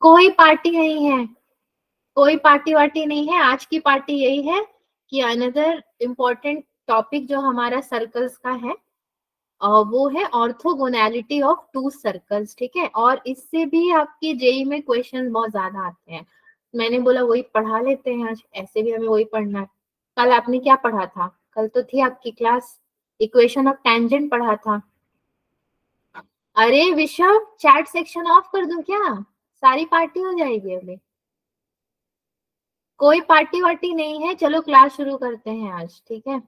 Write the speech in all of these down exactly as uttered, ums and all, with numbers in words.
कोई पार्टी नहीं है, कोई पार्टी वार्टी नहीं है। आज की पार्टी यही है कि अनदर इम्पोर्टेंट टॉपिक जो हमारा सर्कल्स का है और वो है ऑर्थोगोनैलिटी ऑफ टू सर्कल्स, ठीक है। और इससे भी आपके जेई में क्वेश्चन बहुत ज्यादा आते हैं। मैंने बोला वही पढ़ा लेते हैं आज, ऐसे भी हमें वही पढ़ना है। कल आपने क्या पढ़ा था? कल तो थी आपकी क्लास, इक्वेशन ऑफ टेंजेंट पढ़ा था। अरे विशव, चैट सेक्शन ऑफ कर दूं क्या? सारी पार्टी हो जाएगी अभी। कोई पार्टी वार्टी नहीं है, चलो क्लास शुरू करते हैं आज, ठीक है।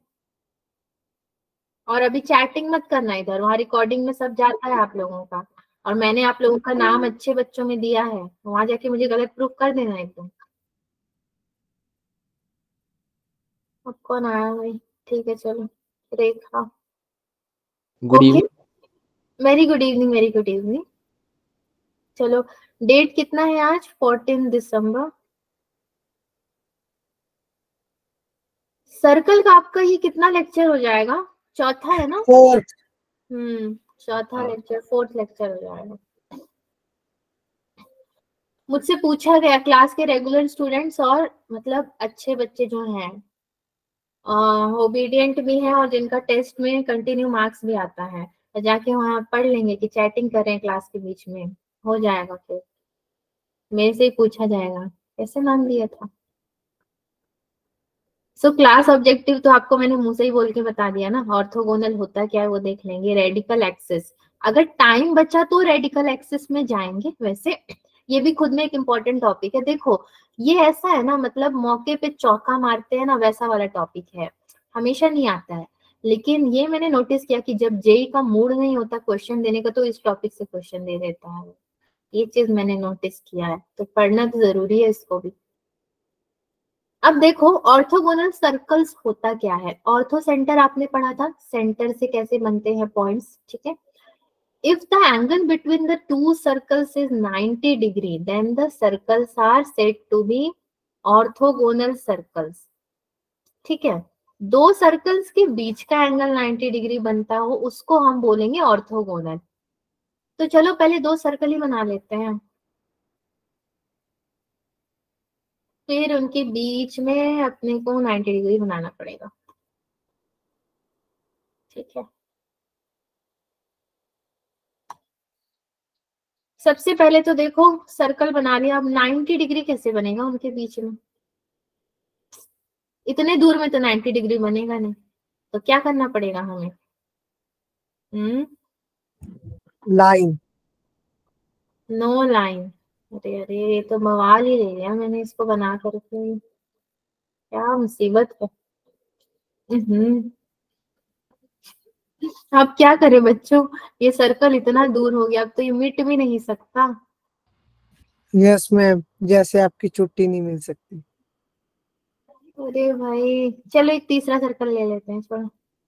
और अभी चैटिंग मत करना इधर, वहाँ रिकॉर्डिंग में सब जाता है आप लोगों का। और मैंने आप लोगों का नाम अच्छे बच्चों में दिया है, वहां जाके मुझे गलत प्रूफ कर देना एकदम। अब कौन आया भाई? ठीक है चलो, Rekha. Good evening. Very good evening, very good evening. चलो, डेट कितना है आज? फोर्टीन दिसंबर। सर्कल का आपका ये कितना लेक्चर हो जाएगा? चौथा है ना? फोर्थ। हम्म चौथा लेक्चर, फोर्थ लेक्चर हो जाएगा। मुझसे पूछा गया क्लास के रेगुलर स्टूडेंट्स और मतलब अच्छे बच्चे जो हैं, ओबीडियंट भी हैं और जिनका टेस्ट में कंटिन्यू मार्क्स भी आता है, तो जाके वहां पढ़ लेंगे कि चैटिंग करें क्लास के बीच में, हो जाएगा। फिर मेरे से ही पूछा जाएगा कैसे नाम दिया था। सो क्लास ऑब्जेक्टिव तो आपको मैंने मुंह से ही बोल के बता दिया ना। ऑर्थोगोनल होता क्या है वो देख लेंगे। रेडिकल एक्सिस, अगर टाइम बचा तो रेडिकल एक्सिस में जाएंगे। वैसे ये भी खुद में एक इम्पोर्टेंट टॉपिक है। देखो ये ऐसा है ना, मतलब मौके पे चौका मारते हैं ना, वैसा वाला टॉपिक है, हमेशा नहीं आता है। लेकिन ये मैंने नोटिस किया कि जब जेई का मूड नहीं होता क्वेश्चन देने का तो इस टॉपिक से क्वेश्चन दे देता है। ये चीज मैंने नोटिस किया है, तो पढ़ना तो जरूरी है इसको भी। अब देखो ऑर्थोगोनल सर्कल्स होता क्या है। ऑर्थो सेंटर आपने पढ़ा था, सेंटर से कैसे बनते हैं पॉइंट्स, ठीक है। If the angle between the two circles is ninety degree then the circles are said to be orthogonal circles, ठीक है। दो सर्कल्स के बीच का एंगल नाइंटी डिग्री बनता हो उसको हम बोलेंगे ऑर्थोगोनल। तो चलो पहले दो सर्कल ही बना लेते हैं, फिर उनके बीच में अपने को नाइंटी डिग्री बनाना पड़ेगा, ठीक है। सबसे पहले तो देखो सर्कल बना लिया, अब नाइंटी डिग्री कैसे बनेगा उनके बीच में? इतने दूर में तो नाइंटी डिग्री बनेगा नहीं, तो क्या करना पड़ेगा हमें? Hmm line. No line. अरे अरे ये तो बवाल ही ले लिया मैंने इसको बना करके, क्या मुसीबत है। हम्म अब क्या करें बच्चों, ये सर्कल इतना दूर हो गया, अब तो ये मिट भी नहीं सकता। यस मैम, जैसे आपकी छुट्टी नहीं मिल सकती। अरे भाई चलो एक तीसरा सर्कल ले लेते हैं, छोड़ो।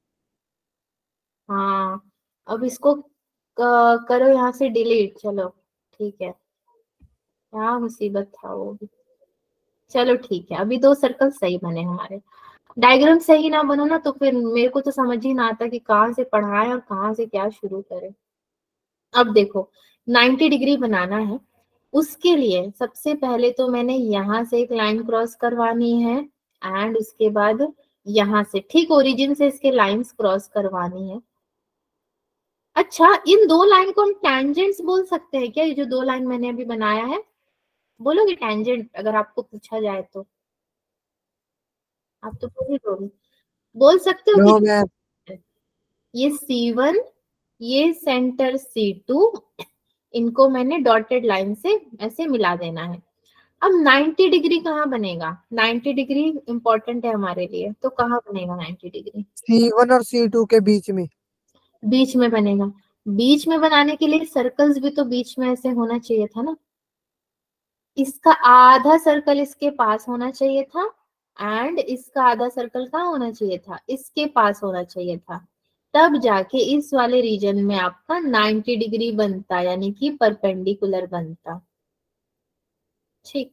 हाँ अब इसको क- करो यहाँ से डिलीट, चलो ठीक है। क्या मुसीबत था वो भी। चलो ठीक है, अभी दो सर्कल सही बने हमारे। डायग्राम सही ना बनो ना तो फिर मेरे को तो समझ ही ना आता कि कहाँ से पढ़ाएं और कहाँ से क्या शुरू करें। अब देखो नाइंटी डिग्री बनाना है, उसके लिए सबसे पहले तो मैंने यहाँ से एक लाइन क्रॉस करवानी है एंड उसके बाद यहाँ से ठीक ओरिजिन से इसके लाइंस क्रॉस करवानी है। अच्छा इन दो लाइन को हम टैंजेंट्स बोल सकते हैं क्या? ये जो दो लाइन मैंने अभी बनाया है, बोलोगे टैंजेंट अगर आपको पूछा जाए तो? आप तो बोल ही दोगे, बोल सकते हो नो कि मैम। ये सी वन, ये सेंटर सी टू, इनको मैंने डॉटेड लाइन से ऐसे मिला देना है। अब नाइंटी डिग्री कहाँ बनेगा? नाइंटी डिग्री इंपॉर्टेंट है हमारे लिए, तो कहाँ बनेगा नाइंटी डिग्री? सी वन और सी टू के बीच में। बीच में बनेगा। बीच में बनाने के लिए सर्कल्स भी तो बीच में ऐसे होना चाहिए था ना। इसका आधा सर्कल इसके पास होना चाहिए था एंड इसका आधा सर्कल कहाँ होना चाहिए था? इसके पास होना चाहिए था। तब जाके इस वाले रीजन में आपका नाइंटी डिग्री बनता, यानी कि परपेंडिकुलर बनता, ठीक।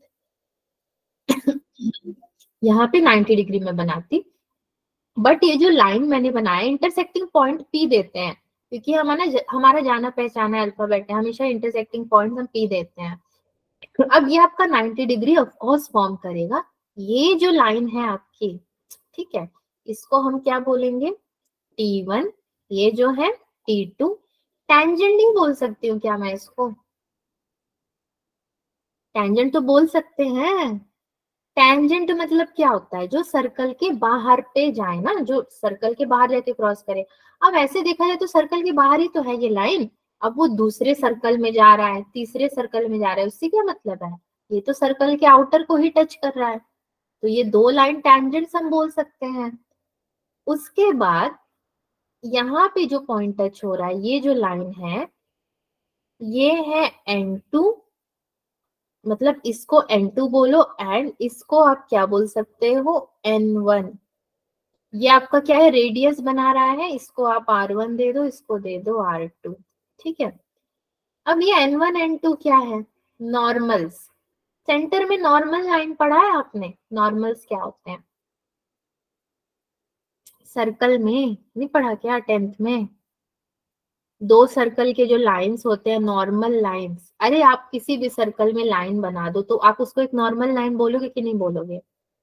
यहाँ पे नाइंटी डिग्री में बनाती, बट ये जो लाइन मैंने बनाया इंटरसेक्टिंग पॉइंट पी देते हैं, क्योंकि हमारा हमारा जाना पहचाना अल्फाबेट है, हमेशा इंटरसेक्टिंग पॉइंट हम पी देते हैं। अब ये आपका ninety degree of course form करेगा। ये जो लाइन है आपकी, ठीक है, इसको हम क्या बोलेंगे, टी वन, ये जो है टी टू। टेंजेंट नहीं बोल सकती हूँ क्या मैं इसको? टेंजेंट तो बोल सकते हैं। टेंजेंट मतलब क्या होता है, जो सर्कल के बाहर पे जाए ना, जो सर्कल के बाहर जाके क्रॉस करे। अब ऐसे देखा जाए तो सर्कल के बाहर ही तो है ये लाइन। अब वो दूसरे सर्कल में जा रहा है, तीसरे सर्कल में जा रहा है, उससे क्या मतलब है? ये तो सर्कल के आउटर को ही टच कर रहा है, तो ये दो लाइन टेंजेंट्स हम बोल सकते हैं। उसके बाद यहाँ पे जो पॉइंट टच हो रहा है, ये जो लाइन है, ये है एन टू, मतलब इसको एन टू बोलो, एंड इसको आप क्या बोल सकते हो, एन वन। ये आपका क्या है, रेडियस बना रहा है, इसको आप आर वन दे दो, इसको दे दो आर टू, ठीक है। अब ये एन वन एन टू क्या है, नॉर्मल्स। सेंटर में नॉर्मल लाइन पढ़ा है आपने, नॉर्मल्स क्या होते हैं? सर्कल में नहीं पढ़ा क्या टेंथ में? दो सर्कल के जो लाइंस होते हैं, नॉर्मल लाइंस। अरे आप किसी भी सर्कल में लाइन बना दो तो आप उसको एक नॉर्मल लाइन बोलोगे कि नहीं बोलोगे?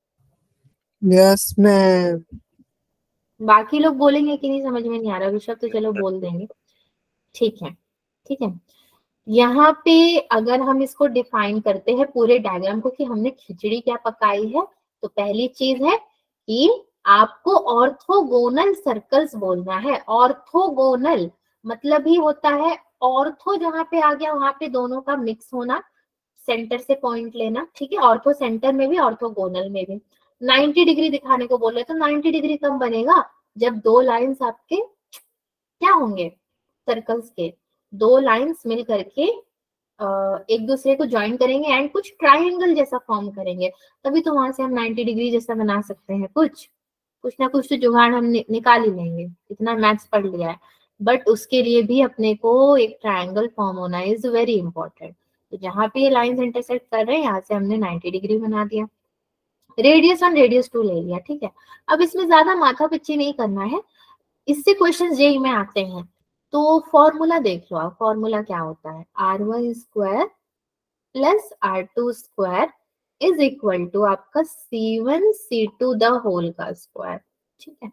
Yes ma'am. बाकी लोग बोलेंगे कि नहीं, समझ में नहीं आ रहा, ऋषभ तो चलो बोल देंगे, ठीक है, ठीक है। यहाँ पे अगर हम इसको डिफाइन करते हैं पूरे डायग्राम को कि हमने खिचड़ी क्या पकाई है, तो पहली चीज है कि आपको ऑर्थोगोनल सर्कल्स बोलना है। ऑर्थोगोनल मतलब ही होता है, ऑर्थो जहां पे आ गया वहां पे दोनों का मिक्स होना, सेंटर से पॉइंट लेना, ठीक है। ऑर्थो सेंटर में भी, ऑर्थोगोनल में भी। नाइंटी डिग्री दिखाने को बोल रहे तो नाइंटी डिग्री कब बनेगा, जब दो लाइंस आपके क्या होंगे, सर्कल्स के दो लाइंस मिल करके एक दूसरे को ज्वाइन करेंगे एंड कुछ ट्राइंगल जैसा फॉर्म करेंगे, तभी तो वहां से हम नाइंटी डिग्री जैसा बना सकते हैं। कुछ कुछ ना कुछ तो जुगाड़ हम नि, निकाल ही लेंगे, इतना मैथ्स पढ़ लिया है। बट उसके लिए भी अपने को एक ट्राइंगल फॉर्म होना इज वेरी इंपॉर्टेंट। तो जहां पे ये लाइंस इंटरसेक्ट कर रहे हैं, यहाँ से हमने नाइंटी डिग्री बना दिया, रेडियस वन रेडियस टू ले लिया, ठीक है। अब इसमें ज्यादा माथा पिच्ची नहीं करना है, इससे क्वेश्चन जेई में आते हैं। तो फॉर्मूला देख लो आप, फॉर्मूला क्या होता है, R one square plus are two square is equal to आपका C one C two the whole का स्क्वायर, ठीक है।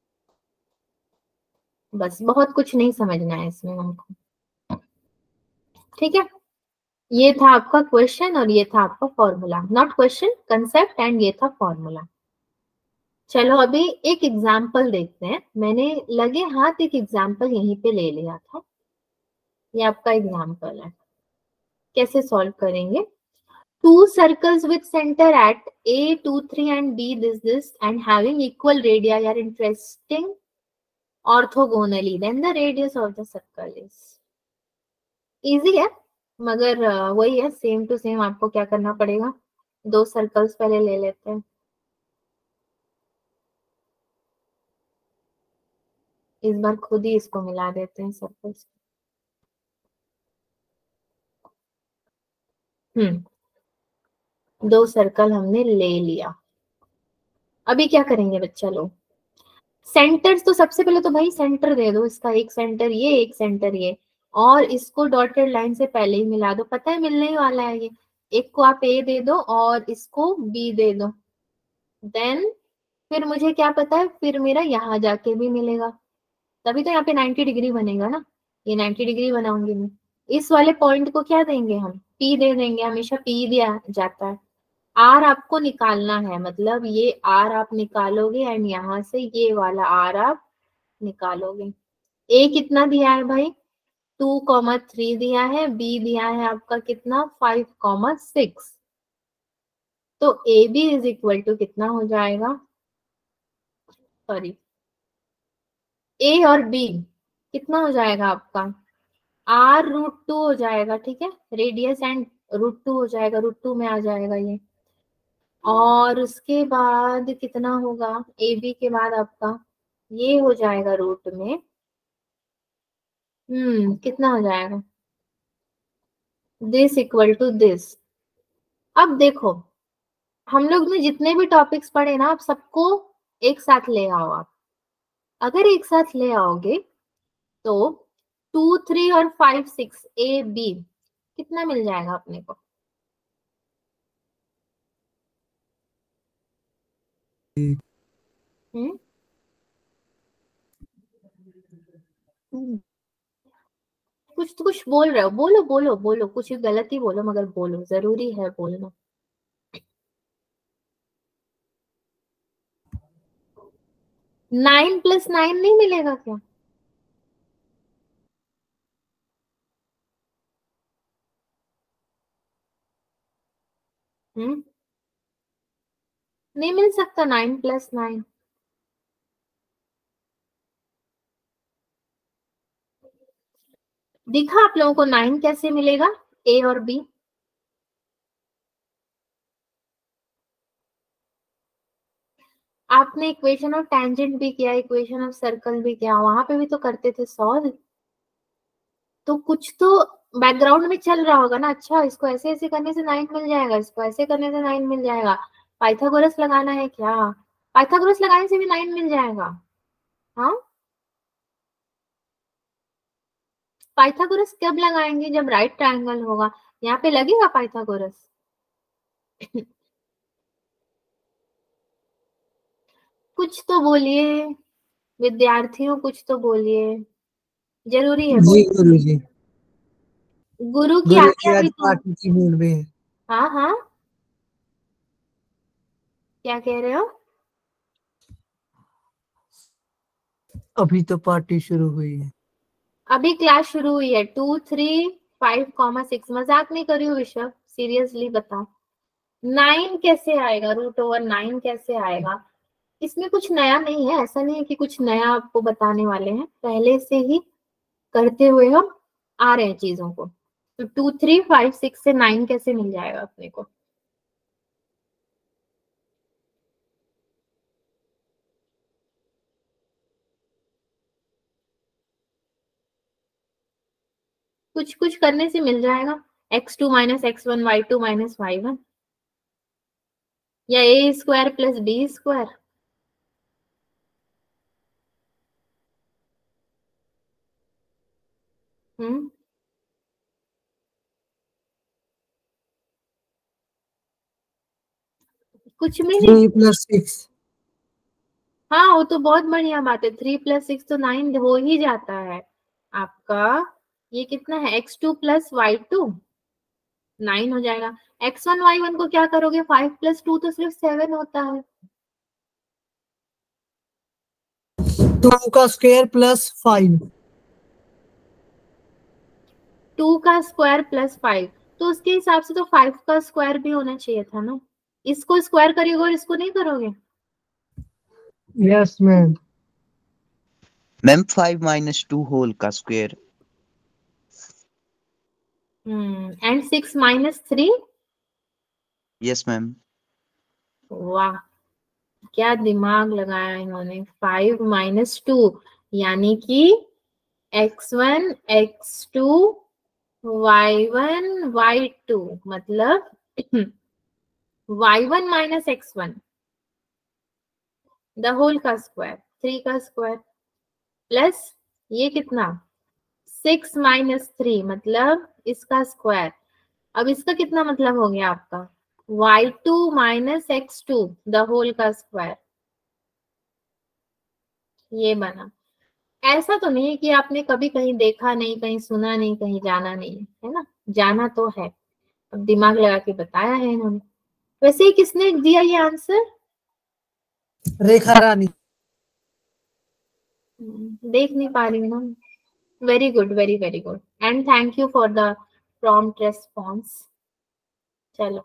बस बहुत कुछ नहीं समझना है इसमें हमको, ठीक है। ये था आपका क्वेश्चन और ये था आपका formula, not question, concept, and ये था फॉर्मूला। चलो अभी एक एग्जाम्पल देखते हैं। मैंने लगे हाथ एक एग्जाम्पल यहीं पे ले लिया था, ये आपका एग्जाम्पल है, कैसे सॉल्व करेंगे। Two circles with center at A, two, three and B, this, this and having equal radii are interesting orthogonally, then the radius of the circle is. Easy है, मगर वही है, सेम टू सेम आपको क्या करना पड़ेगा, दो सर्कल्स पहले ले लेते हैं, इस बार खुद ही इसको मिला देते हैं सर्कल्स। हम्म दो सर्कल हमने ले लिया। अभी क्या करेंगे बच्चा लोग, सेंटर्स तो सबसे पहले तो भाई सेंटर दे दो, इसका एक सेंटर ये, एक सेंटर ये, और इसको डॉटेड लाइन से पहले ही मिला दो, पता है मिलने ही वाला है ये। एक को आप ए दे दो और इसको बी दे दो, देन फिर मुझे क्या पता है, फिर मेरा यहाँ जाके भी मिलेगा, तभी तो यहाँ पे नाइंटी डिग्री बनेगा ना। ये नाइंटी डिग्री बनाऊंगी मैं, इस वाले पॉइंट को क्या देंगे हम, पी दे देंगे, हमेशा पी दिया जाता है। आर आपको निकालना है, मतलब ये आर आप निकालोगे एंड यहाँ से ये वाला आर आप निकालोगे। ए कितना दिया है भाई, टू कॉमा थ्री दिया है, बी दिया है आपका कितना, फाइव कॉमा सिक्स। तो A B is equal to कितना हो जाएगा, सॉरी ए और बी कितना हो जाएगा आपका, आर रूट टू हो जाएगा, ठीक है। रेडियस एंड रूट टू हो जाएगा, रूट टू में आ जाएगा ये। और उसके बाद कितना होगा, ए बी के बाद आपका ये हो जाएगा रूट में, हम्म कितना हो जाएगा, दिस इक्वल टू दिस। अब देखो, हम लोग ने जितने भी टॉपिक्स पढ़े ना, आप सबको एक साथ ले आओ। आप अगर एक साथ ले आओगे तो टू थ्री और फाइव सिक्स ए बी कितना मिल जाएगा अपने को, हम्म कुछ तो कुछ बोल रहे हो, बोलो बोलो बोलो, कुछ गलत ही बोलो मगर बोलो, जरूरी है बोलना। नाइन प्लस नाइन नहीं मिलेगा क्या? हम्म नहीं मिल सकता नाइन प्लस नाइन। दिखा आप लोगों को नाइन कैसे मिलेगा, ए और बी? आपने इक्वेशन ऑफ टेंजेंट भी किया, इक्वेशन ऑफ सर्कल भी किया, वहां पे भी तो करते थे सॉल्व। तो कुछ तो बैकग्राउंड में चल रहा होगा ना। अच्छा इसको ऐसे ऐसे करने से नाइन मिल जाएगा, इसको ऐसे करने से नाइन मिल जाएगा, पाइथागोरस लगाना है क्या? पाइथागोरस लगाने से भी नाइन मिल जाएगा? हाँ, पाइथागोरस कब लगाएंगे? जब राइट ट्रायंगल होगा। यहाँ पे लगेगा पाइथागोरस? कुछ तो बोलिए विद्यार्थियों, कुछ तो बोलिए, जरूरी है जी बोल। गुरु जी। गुरु की गुरु आज्ञा जी भी आज तो। पार्टी की मूड में है। हाँ हाँ, क्या कह रहे हो? अभी तो पार्टी शुरू हुई है। अभी क्लास शुरू हुई है। Two three five comma six, मजाक नहीं कर रही हूँ ऋषभ, सीरियसली बताओ। नाइन कैसे आएगा? रूट ओवर नाइन कैसे आएगा? इसमें कुछ नया नहीं है, ऐसा नहीं है कि कुछ नया आपको बताने वाले हैं, पहले से ही करते हुए हम आ रहे हैं चीजों को। तो टू थ्री फाइव सिक्स से नाइन कैसे मिल जाएगा अपने को? कुछ कुछ करने से मिल जाएगा। X two minus x one, y two minus y one, या a square plus b square. हम्म कुछ में नहीं। Three plus six. हाँ वो तो बहुत बढ़िया बात है, थ्री प्लस सिक्स तो नाइन हो ही जाता है आपका। ये कितना है? X two plus y two, nine हो जाएगा। एक्स वन वाई वन को क्या करोगे? फाइव प्लस टू तो सिर्फ सेवन होता है। टू का स्क्वायर प्लस फाइव। टू का स्क्वायर प्लस फाइव, तो उसके हिसाब से तो फाइव का स्क्वायर भी होना चाहिए था ना। इसको स्क्वायर करोगे और इसको नहीं करोगे? Yes ma'am. Ma'am five minus two whole का square. Hmm and six minus three. Yes ma'am. वाह, क्या दिमाग लगाया इन्होंने। फाइव माइनस टू यानी कि x one x two y one y two, मतलब y one minus x one the whole का स्क्वायर, थ्री का स्क्वायर, प्लस ये कितना? सिक्स माइनस थ्री मतलब इसका स्क्वायर। अब इसका कितना मतलब हो गया आपका? Y two minus x two the whole का स्क्वायर। ये बना। ऐसा तो नहीं है कि आपने कभी कहीं देखा नहीं, कहीं सुना नहीं, कहीं जाना नहीं है, है ना? जाना तो है, अब दिमाग लगा के बताया है इन्होंने। वैसे ही किसने दिया ये आंसर? रेखा रानी। देख नहीं पा रही हूँ ना। Very good, very very good, and thank you for the prompt response. चलो,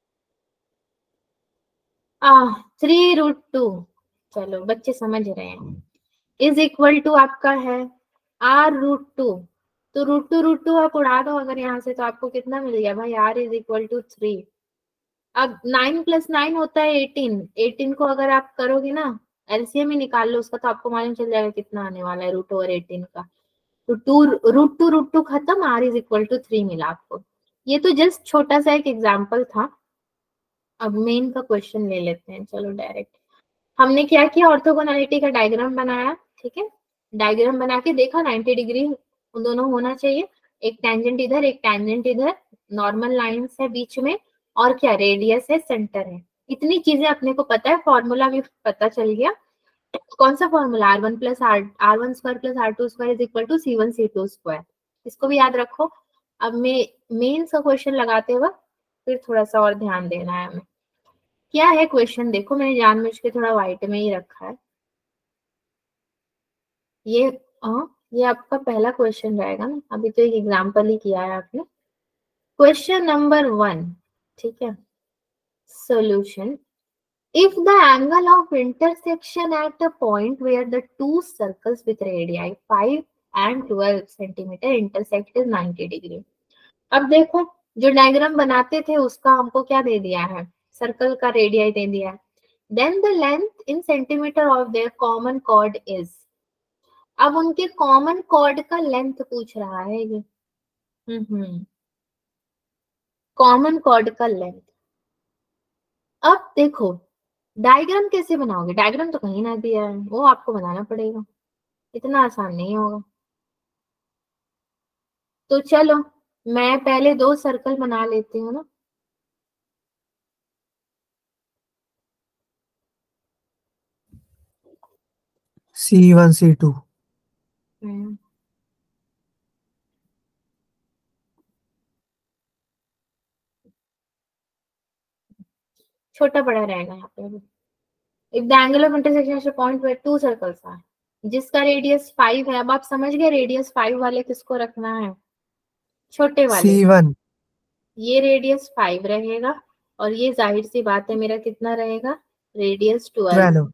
आ थ्री रूट टू, चलो बच्चे समझ रहे हैं, इज इक्वल टू आपका है आर रूट टू। तो रूट टू रूट टू आप उड़ा दो अगर यहाँ से, तो आपको कितना मिल गया भाई? R is equal to three. अब नाइन प्लस नाइन होता है एटीन, एटीन को अगर आप करोगे ना, एलसीएम ही निकाल लो उसका, तो आपको मालूम चल जाएगा कितना आने वाला है रूट ओवर एटीन का। तो two root two root two खत्म, r is equal to three मिला आपको। ये तो जस्ट छोटा सा एक एग्जाम्पल था। अब मेन का क्वेश्चन ले लेते हैं, चलो डायरेक्ट। हमने क्या किया? ऑर्थोगोनैलिटी का डायग्राम बनाया, ठीक है। डायग्राम बना के देखा नाइंटी डिग्री उन दोनों होना चाहिए, एक टेंजेंट इधर एक टेंजेंट इधर, नॉर्मल लाइंस है बीच में, और क्या रेडियस है, सेंटर है। इतनी चीजें अपने को पता है, फॉर्मूला भी पता चल गया। कौन सा formula, r one plus r r one square plus are two square is equal to c one C two square. इसको भी याद रखो। अब मैं मेन सा क्वेश्चन लगाते वक्त फिर थोड़ा सा और ध्यान देना है हमें। क्या है क्वेश्चन, देखो मैंने जानबूझ के थोड़ा व्हाइट में ही रखा है। ये आ, ये आपका पहला क्वेश्चन रहेगा ना, अभी तो एक एग्जाम्पल ही किया है आपने। क्वेश्चन नंबर वन, ठीक है। Solution, if the angle of intersection at a point where the two circles with radii five and twelve centimeter intersect is ninety degree। अब देखो जो डायग्राम बनाते थे उसका हमको क्या दे दिया है, सर्कल का रेडियाई दे दिया है। Then the length in centimetre of their common chord is. अब उनके कॉमन कॉर्ड का लेंथ पूछ रहा है ये, हम्म कॉमन कॉर्ड का लेंथ। अब देखो डायग्राम कैसे बनाओगे, डायग्राम तो कहीं ना दिया है, वो आपको बनाना पड़ेगा, इतना आसान नहीं होगा। तो चलो मैं पहले दो सर्कल बना लेती हूँ ना। सी वन सी टू। हम्म, छोटा बड़ा रहेगा यहाँ पे। If the angle of intersection point where two circles are, जिसका रेडियस फाइव है। अब आप समझ गए रेडियस फाइव वाले किसको रखना है, छोटे वाले। C one. ये रेडियस फाइव रहेगा और ये जाहिर सी बात है मेरा कितना रहेगा, रेडियस ट्वेल्व। ट्वेल्व।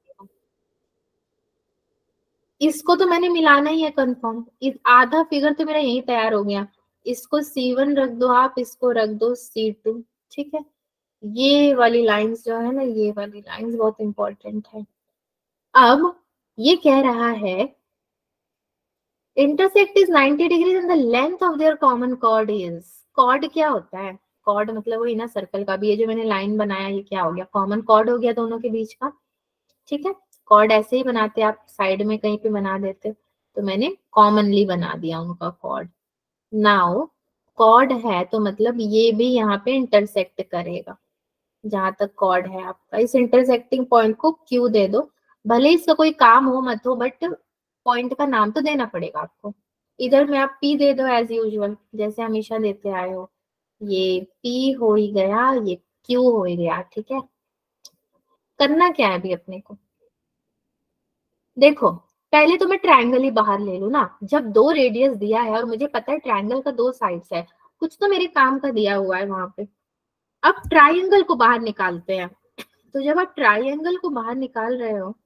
इसको तो मैंने मिलाना ही है कंफर्म, इस आधा फिगर तो मेरा यही तैयार हो गया। इसको सी वन रख दो आप, इसको रख दो सी टू, ठीक है। ये वाली लाइंस जो है ना, ये वाली लाइंस बहुत इंपॉर्टेंट है। अब ये कह रहा है intersect is ninety degrees and the length of their common chord is। chord क्या होता है, chord मतलब वही ना सर्कल का भी, ये जो मैंने लाइन बनाया ये क्या हो गया, कॉमन chord हो गया दोनों के बीच का, ठीक है। chord ऐसे ही बनाते, आप साइड में कहीं पे बना देते, तो मैंने कॉमनली बना दिया उनका chord। नाउ chord है तो मतलब ये भी यहाँ पे इंटरसेक्ट करेगा, जहां तक कॉर्ड है आपका। इस इंटरसेक्टिंग पॉइंट को क्यू दे दो, भले इसका कोई काम हो मत हो, बट पॉइंट का नाम तो देना पड़ेगा आपको। इधर में आप पी दे दो एज यूजुअल, जैसे हमेशा देते आए हो। ये पी हो ही गया, ये क्यू हो ही गया, ठीक है। करना क्या है अभी अपने को, देखो पहले तो मैं ट्रायंगल ही बाहर ले लू ना। जब दो रेडियस दिया है और मुझे पता है ट्रायंगल का दो साइड्स है, कुछ तो मेरे काम का दिया हुआ है वहां पे। अब ट्रायंगल को बाहर निकालते हैं। तो जब आप ट्रायंगल को बाहर निकाल रहे हो,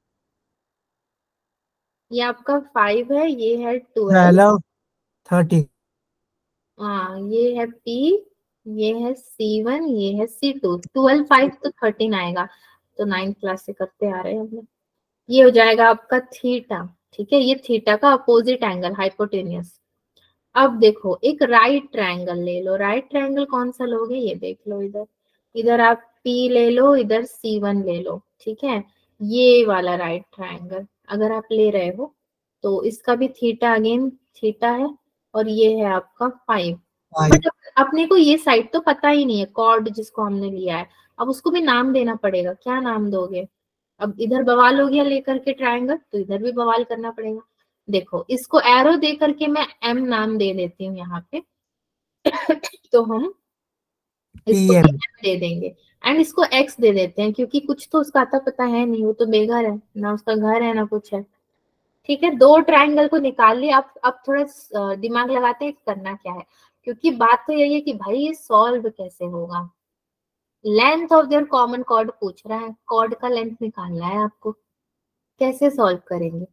ये आपका फाइव है, ये है ट्वेल्व, ट्वेल्व थर्टी। हाँ ये है पी, ये है सी वन, ये है सी टू। ट्वेल्व फाइव तो थर्टीन आएगा, तो नाइन्थ क्लास से करते आ रहे हैं हम लोग। ये हो जाएगा आपका थीटा, ठीक है। ये थीटा का अपोजिट एंगल हाइपोटेनियस। अब देखो एक राइट ट्रायंगल ले लो, राइट ट्रायंगल कौन सा लोगे ये देख लो। इधर इधर आप पी ले लो, इधर सी वन ले लो, ठीक है। ये वाला राइट ट्रायंगल अगर आप ले रहे हो तो इसका भी थीटा अगेन थीटा है, और ये है आपका फाइव। बट अपने को ये साइड तो पता ही नहीं है, कॉर्ड जिसको हमने लिया है। अब उसको भी नाम देना पड़ेगा, क्या नाम दोगे। अब इधर बवाल हो गया लेकर के ट्रायंगल, तो इधर भी बवाल करना पड़ेगा। देखो इसको एरो दे करके मैं एम नाम दे देती हूँ यहाँ पे। तो हम इसको पीएम। एम दे देंगे, एंड इसको एक्स दे देते हैं, क्योंकि कुछ तो उसका आता पता है नहीं, वो तो बेघर है ना, उसका घर है ना कुछ है, ठीक है। दो ट्रायंगल को निकाल लिया। अब अब थोड़ा अ, दिमाग लगाते हैं करना क्या है, क्योंकि बात तो यही है कि भाई ये सॉल्व कैसे होगा। Length of their common chord पूछ रहा है, कॉर्ड का लेंथ निकालना है आपको, कैसे सॉल्व करेंगे।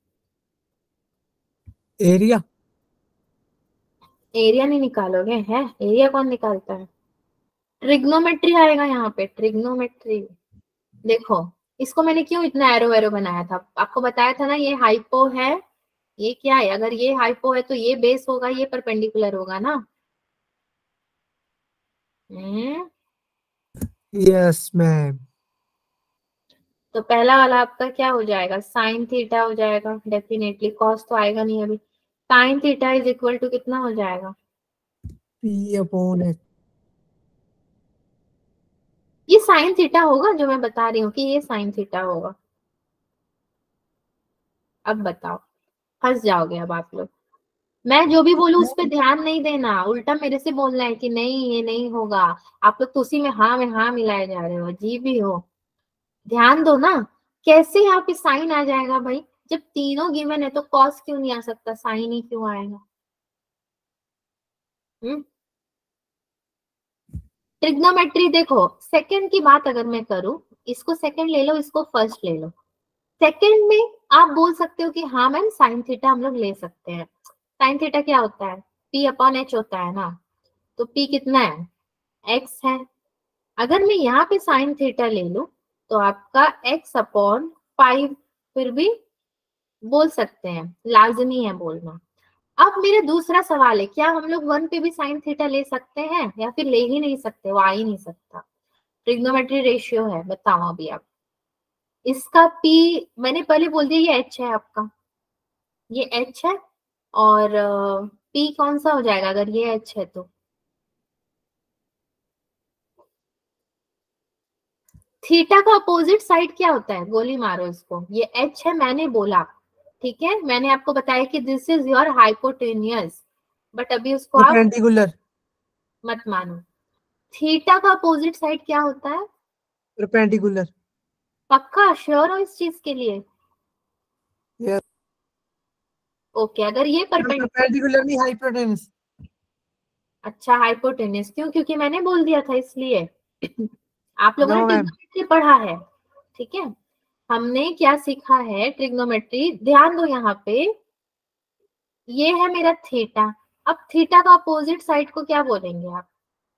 एरिया। एरिया नहीं निकालोगे, है एरिया कौन निकालता है, ट्रिग्नोमेट्री आएगा यहाँ पे, ट्रिग्नोमेट्री। देखो इसको मैंने क्यों इतना एरो एरो बनाया था, आपको बताया था ना ये हाइपो है, ये क्या है, अगर ये हाइपो है तो ये बेस होगा, ये परपेंडिकुलर होगा ना। Hmm yes ma'am. तो पहला वाला आपका क्या हो जाएगा, साइन थीटा हो जाएगा डेफिनेटली, कॉस तो आएगा नहीं अभी। Sine theta is equal to कितना हो जाएगा, पी अपॉन एच। ये साइन थीटा होगा जो मैं बता रही हूँ कि ये साइन थीटा होगा। अब बताओ, फंस जाओगे अब आप लोग। मैं जो भी बोलूं उस पर ध्यान नहीं देना, उल्टा मेरे से बोलना है कि नहीं ये नहीं होगा। आप लोग तो उसी में हाँ में हाँ मिलाए जा रहे हो, अजीब ही हो। ध्यान दो ना, कैसे यहाँ पे साइन आ जाएगा भाई? जब तीनों गिवन है तो कॉस क्यों नहीं आ सकता, साइन ही क्यों आएगा? हम्म ट्रिग्नोमेट्री देखो, सेकंड की बात अगर मैं करूं, इसको सेकंड ले लो, इसको फर्स्ट ले लो। सेकंड में आप बोल सकते हो कि हाँ मैम साइन थीटा हम लोग ले सकते हैं। साइन थीटा क्या होता है? पी अपॉन एच होता है ना। तो पी कितना है? एक्स है। अगर मैं यहाँ पे साइन थीटा ले लूं तो आपका एक्स अपॉन फाइव फिर भी बोल सकते हैं, लाजमी है बोलना। अब मेरा दूसरा सवाल है, क्या हम लोग वन पे भी साइन थीटा ले सकते हैं या फिर ले ही नहीं सकते? वो आ ही नहीं सकता, ट्रिग्नोमेट्री रेशियो है। बताओ अभी आप इसका पी, मैंने पहले बोल दिया ये एच है आपका, ये एच है। और पी कौन सा हो जाएगा अगर ये एच है तो? थीटा का अपोजिट साइड क्या होता है? गोली मारो इसको। ये एच है मैंने बोला, ठीक है, मैंने आपको बताया कि this is your hypotenuse, but अभी उसको आप परपेंडिकुलर मत मानो। थीटा का अपोजिट साइड क्या होता है? परपेंडिकुलर। पक्का श्योर हो इस चीज के लिए? यस। ओके, अगर ये परपेंडिकुलर, परपेंडिकुलर नहीं, हाइपोटेनस। अच्छा हाइपोटेनियस क्यों? क्योंकि मैंने बोल दिया था इसलिए। आप लोगों ने नो मैम। ट्रिग्नोमेट्री पढ़ा है, ठीक है। हमने क्या सीखा है? ट्रिग्नोमेट्री। ध्यान दो यहाँ पे, ये है मेरा थीटा। अब थीटा का अपोजिट साइड को क्या बोलेंगे आप?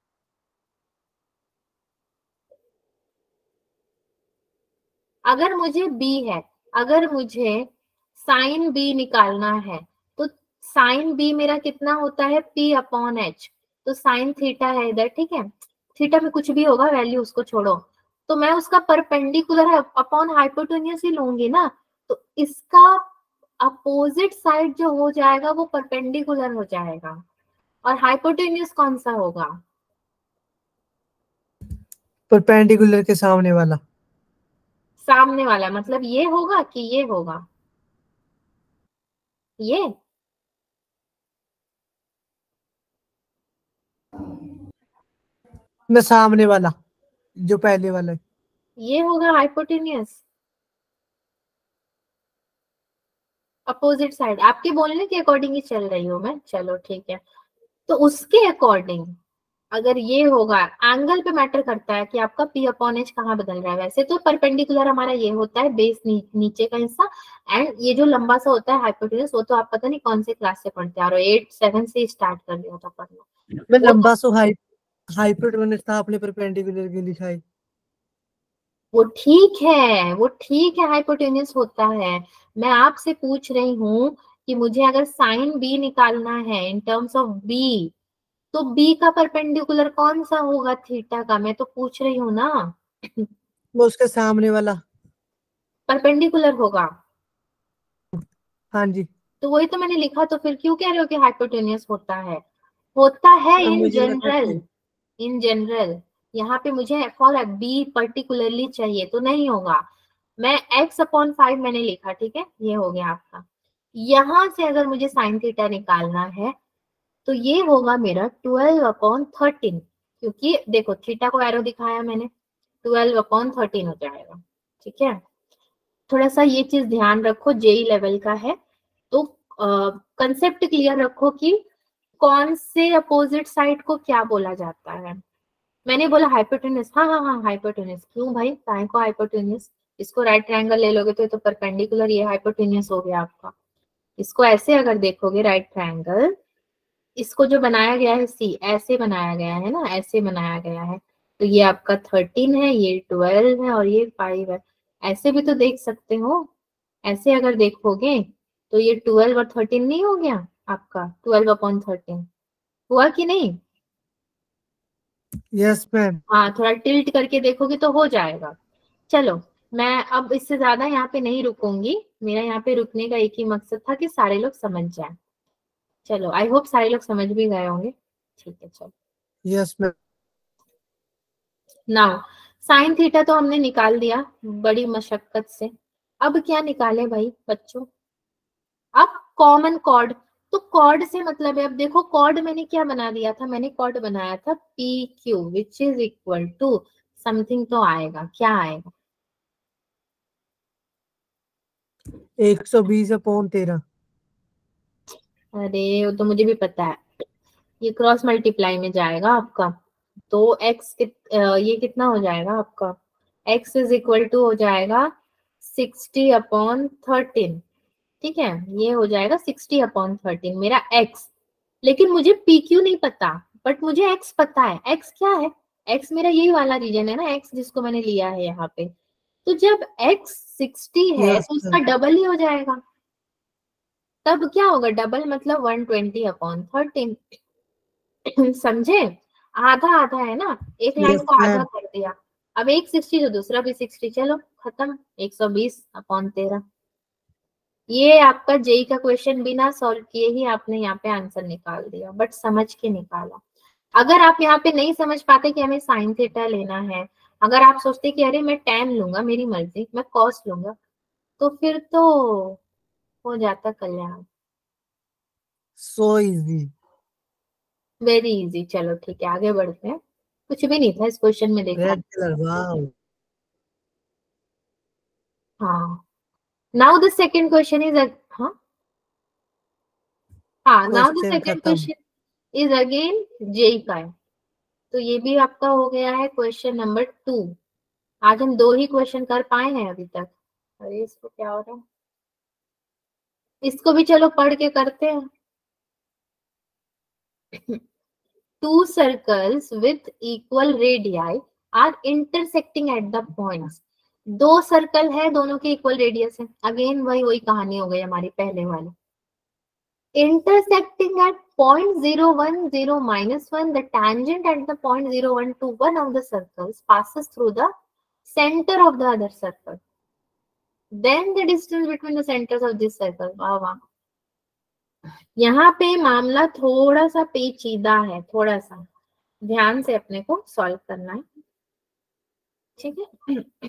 अगर मुझे बी है, अगर मुझे साइन बी निकालना है तो साइन बी मेरा कितना होता है? P upon h. तो साइन थीटा है इधर, ठीक है। थीटा में कुछ भी होगा वैल्यू, उसको छोड़ो। तो मैं उसका परपेंडिकुलर अपॉन हाइपोटेन्यूस ही लूंगी ना। तो इसका अपोजिट साइड जो हो जाएगा वो परपेंडिकुलर हो जाएगा। और हाइपोटेन्यूस कौन सा होगा? परपेंडिकुलर के सामने वाला। सामने वाला मतलब ये होगा कि ये होगा? ये न, सामने वाला जो पहले वाला है। ये होगा हाइपोटेन्यूस, अपोजिट साइड। आपके बोलने के अकॉर्डिंग ही चल रही हूँ मैं, चलो ठीक है। तो उसके अकॉर्डिंग अगर ये होगा, एंगल पे मैटर करता है कि आपका पी अपॉन एच कहाँ बदल रहा है। वैसे तो परपेंडिकुलर हमारा ये होता है बेस नी, नीचे का हिस्सा, एंड ये जो लंबा सा होता है हाइपोटेन्यूस, वो तो आप पता नहीं कौन से क्लास से पढ़ते आ रहे हो, एट सेवन से स्टार्ट कर दिया था पढ़ना। मैं वो लंबा सो हाई हाइपोटेनस था, आपने परपेंडिकुलर के लिखा है। वो ठीक है, वो ठीक है, हाइपोटेन्यूस होता है। मैं आपसे पूछ रही हूँ कि मुझे अगर साइन बी निकालना है इन टर्म्स ऑफ बी, तो बी का परपेंडिकुलर कौन सा होगा थीटा का? मैं तो पूछ रही हूँ ना। वो उसके सामने वाला। परपेंडिकुलर होगा, हाँ जी। तो वही तो मैंने लिखा। तो फिर क्यों कह रहे हो कि हाइपोटेनियस होता है? होता है अब इन मुझे लगा जनरल, कि इन जनरल। यहाँ पे मुझे फॉर बी पर्टिकुलरली चाहिए तो नहीं होगा। मैं एक्स अपॉन फाइव मैंने लिखा, ठीक है, ये हो गया आपका। यहां से अगर मुझे साइन थीटा निकालना है तो ये होगा मेरा ट्वेल्व अपॉन थर्टीन, क्योंकि देखो थीटा को एरो दिखाया मैंने, ट्वेल्व अपॉन थर्टीन हो जाएगा, ठीक है। थोड़ा सा ये चीज ध्यान रखो, जेई लेवल का है तो कंसेप्ट क्लियर रखो कि कौन से अपोजिट साइड को क्या बोला जाता है। मैंने बोला हाइपोटेन्यूस, हाँ हाँ हाँ हाइपोटेन्यूस। क्यों भाई, काय को हाइपोटेन्यूस? इसको राइट ट्रायंगल ले लोगे तो ये तो परपेंडिकुलर, ये हाइपोटेन्यूस हो गया आपका। इसको ऐसे अगर देखोगे राइट ट्रायंगल, इसको जो बनाया गया है सी, ऐसे बनाया गया है ना, ऐसे बनाया गया है। तो ये आपका थर्टीन है, ये ट्वेल्व है और ये फाइव है। ऐसे भी तो देख सकते हो, ऐसे अगर देखोगे तो ये ट्वेल्व और थर्टीन नहीं हो गया आपका? ट्वेल्व अपॉन थर्टीन हुआ कि नहीं? Yes ma'am. हाँ, थोड़ा टिल्ट करके देखोगे तो हो जाएगा। चलो, मैं अब इससे ज्यादा यहाँ पे नहीं रुकूंगी। मेरा यहाँ पे रुकने का एक ही मकसद था कि सारे लोग समझ जाएं। चलो, आई होप सारे लोग समझ भी गए होंगे। ठीक है, चलो yes ma'am. Now sine theta तो हमने निकाल दिया बड़ी मशक्कत से। अब क्या निकाले भाई बच्चों? अब कॉमन कॉर्ड। तो कॉर्ड से मतलब है, अब देखो कॉर्ड मैंने क्या बना दिया था, मैंने कॉर्ड बनाया था P Q which is equal to something, तो आएगा क्या आएगा? एक सौ बीस अपॉन तेरह। अरे वो तो मुझे भी पता है, ये क्रॉस मल्टीप्लाई में जाएगा आपका। तो x कित, अ, ये कितना हो जाएगा आपका? x इज इक्वल टू हो जाएगा सिक्सटी अपॉन थर्टीन। ठीक है, ये हो जाएगा सिक्सटी अपॉन थर्टीन मेरा x। लेकिन मुझे पी क्यू नहीं पता, बट मुझे x पता है। x क्या है? x मेरा यही वाला रीजन है ना, x जिसको मैंने लिया है यहाँ पे। तो जब x सिक्सटी है यस तो उसका सर। डबल ही हो जाएगा। तब क्या होगा? डबल मतलब वन ट्वेंटी अपॉन थर्टीन। समझे? आधा आधा है ना, एक लाइन यस को आधा मैम। कर दिया। अब एक सिक्सटी तो दूसरा भी सिक्सटी, चलो खत्म। एक सौ बीस अपॉन तेरह। ये आपका जेई का क्वेश्चन बिना सॉल्व किए ही आपने यहाँ पे आंसर निकाल दिया, बट समझ के निकाला। अगर आप यहाँ पे नहीं समझ पाते कि हमें साइन थीटा लेना है, अगर आप सोचते कि अरे मैं टेन लूंगा मेरी मर्जी, मैं कॉस लूंगा, तो फिर तो हो जाता कल्याण। So easy. Very easy. चलो ठीक है, आगे बढ़ते हैं। कुछ भी नहीं था इस क्वेश्चन में, देखो। Red colour wow. हाँ, now the second question is, हाँ हाँ नाउ द क्वेश्चन सेकंड खत्म। क्वेश्चन इज अगेन जेई का है। तो ये भी आपका हो गया है क्वेश्चन नंबर टू। आज हम दो ही क्वेश्चन कर पाए हैं अभी तक। अरे इसको क्या हो रहा है, इसको भी चलो पढ़ के करते हैं। Two circles with equal radii are intersecting at the points. दो सर्कल है, दोनों के इक्वल रेडियस है। अगेन वही वही कहानी हो गई हमारी पहले वाली। Intersecting at point zero one zero minus one, the tangent at the point zero one to one of the circles passes through the center of the other circle. Then the distance between the centers of this circle. वाह वाह, यहाँ पे मामला थोड़ा सा पेचीदा है, थोड़ा सा ध्यान से अपने को सॉल्व करना है। ठीक है,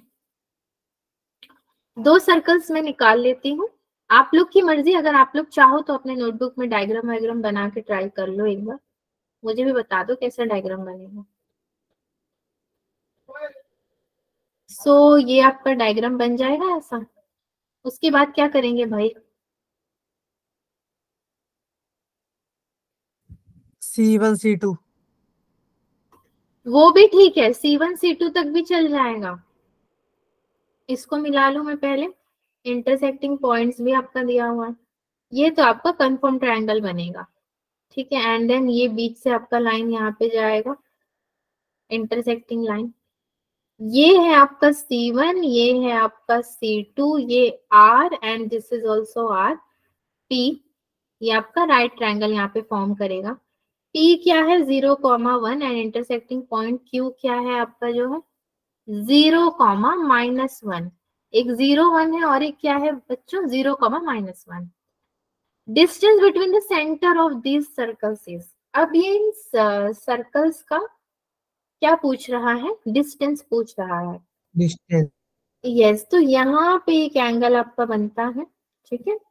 दो सर्कल्स में निकाल लेती हूँ। आप लोग की मर्जी, अगर आप लोग चाहो तो अपने नोटबुक में डायग्राम वायग्राम बना के ट्राई कर लो एक बार, मुझे भी बता दो कैसा डायग्राम बनेगा। सो so, ये आपका डायग्राम बन जाएगा ऐसा। उसके बाद क्या करेंगे भाई? सी वन सी टू। वो भी ठीक है, सी वन सी टू तक भी चल जाएगा। इसको मिला लूं मैं पहले, इंटरसेक्टिंग पॉइंट्स भी आपका दिया हुआ है। ये तो आपका कंफर्म ट्रायंगल बनेगा। ठीक है, एंड देन ये बीच से आपका लाइन यहाँ पे जाएगा, इंटरसेक्टिंग लाइन। ये है आपका सी वन, ये है आपका सी टू, ये R and this is also R। P, ये आपका राइट ट्रायंगल यहाँ पे फॉर्म करेगा। P क्या है? Zero comma one, and intersecting point Q क्या है आपका जो है? Zero comma minus one. एक जीरो वन है और एक क्या है बच्चों? Zero comma minus one. Distance between the centre of these circles is, अब ये इन सर्कल्स का क्या पूछ रहा है? डिस्टेंस पूछ रहा है। डिस्टेंस। यस, तो यहाँ पे एक एंगल आपका बनता है। ठीक है,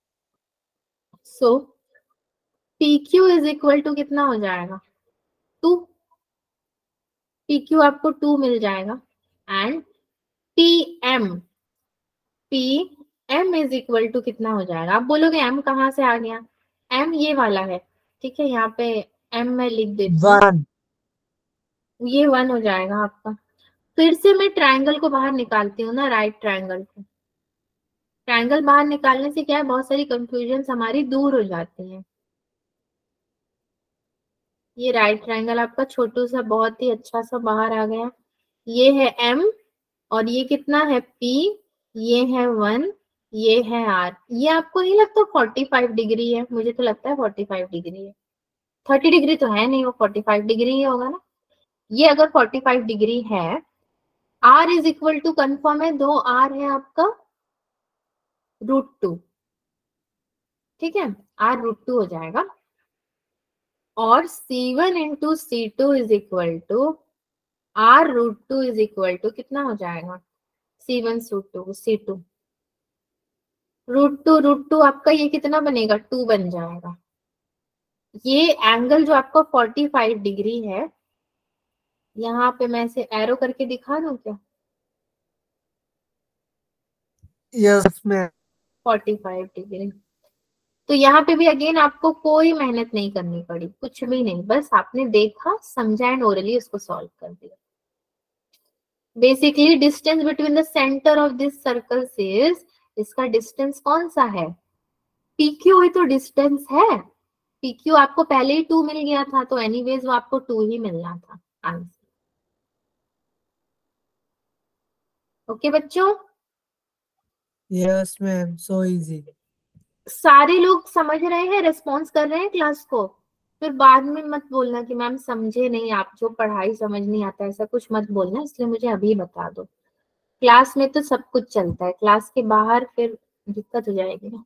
so P Q is equal to कितना हो जाएगा? टू। पी क्यू आपको टू मिल जाएगा, and P M, P M is equal to कितना हो जाएगा? आप बोलोगे एम कहाँ से आ गया? एम ये वाला है। ठीक है, यहाँ पे एम मैं लिख देती हूँ, वन। ये वन हो जाएगा आपका। फिर से मैं ट्रायंगल को बाहर निकालती हूँ ना, राइट ट्रायंगल को। ट्रायंगल बाहर निकालने से क्या है, बहुत सारी कंफ्यूजन हमारी दूर हो जाती है। ये राइट ट्रायंगल आपका छोटू सा बहुत ही अच्छा सा बाहर आ गया। ये है M और ये कितना है P, ये है वन, ये है R। ये आपको नहीं लगता फोर्टी फाइव डिग्री है? मुझे तो लगता है फोर्टी फाइव डिग्री है। थर्टी डिग्री तो है नहीं, वो फोर्टी फाइव डिग्री ही होगा ना। ये अगर फोर्टी फाइव डिग्री है, R is equal to confirm है, दो R है आपका रूट टू। ठीक है, R रूट टू हो जाएगा। और c one into c two is equal to r root two is equal to कितना हो जाएगा, c one root two c two root two root two आपका ये कितना बनेगा, टू बन जाएगा। ये एंगल जो आपका फोर्टी फाइव डिग्री है, यहाँ पे मैं इसे एरो करके दिखा दूं क्या, yes ma'am. Forty five degree. तो यहाँ पे भी अगेन आपको कोई मेहनत नहीं करनी पड़ी, कुछ भी नहीं, बस आपने देखा, समझा एंड ओरली उसको सॉल्व कर दिया। Basically distance between the centre of this circle is, इसका डिस्टेंस कौन सा है, पीक्यू ही तो डिस्टेंस है। पीक्यू आपको पहले ही टू मिल गया था, तो एनीवेज वो आपको टू ही मिलना था आंसर। ओके बच्चों, यस मैम, सो इजी। सारे लोग समझ रहे हैं, रिस्पॉन्स कर रहे हैं क्लास को। फिर बाद में मत बोलना कि मैम समझे नहीं, आप जो पढ़ाई समझ नहीं आता, ऐसा कुछ मत बोलना, इसलिए मुझे अभी बता दो। क्लास में तो सब कुछ चलता है, क्लास के बाहर फिर दिक्कत हो जाएगी ना।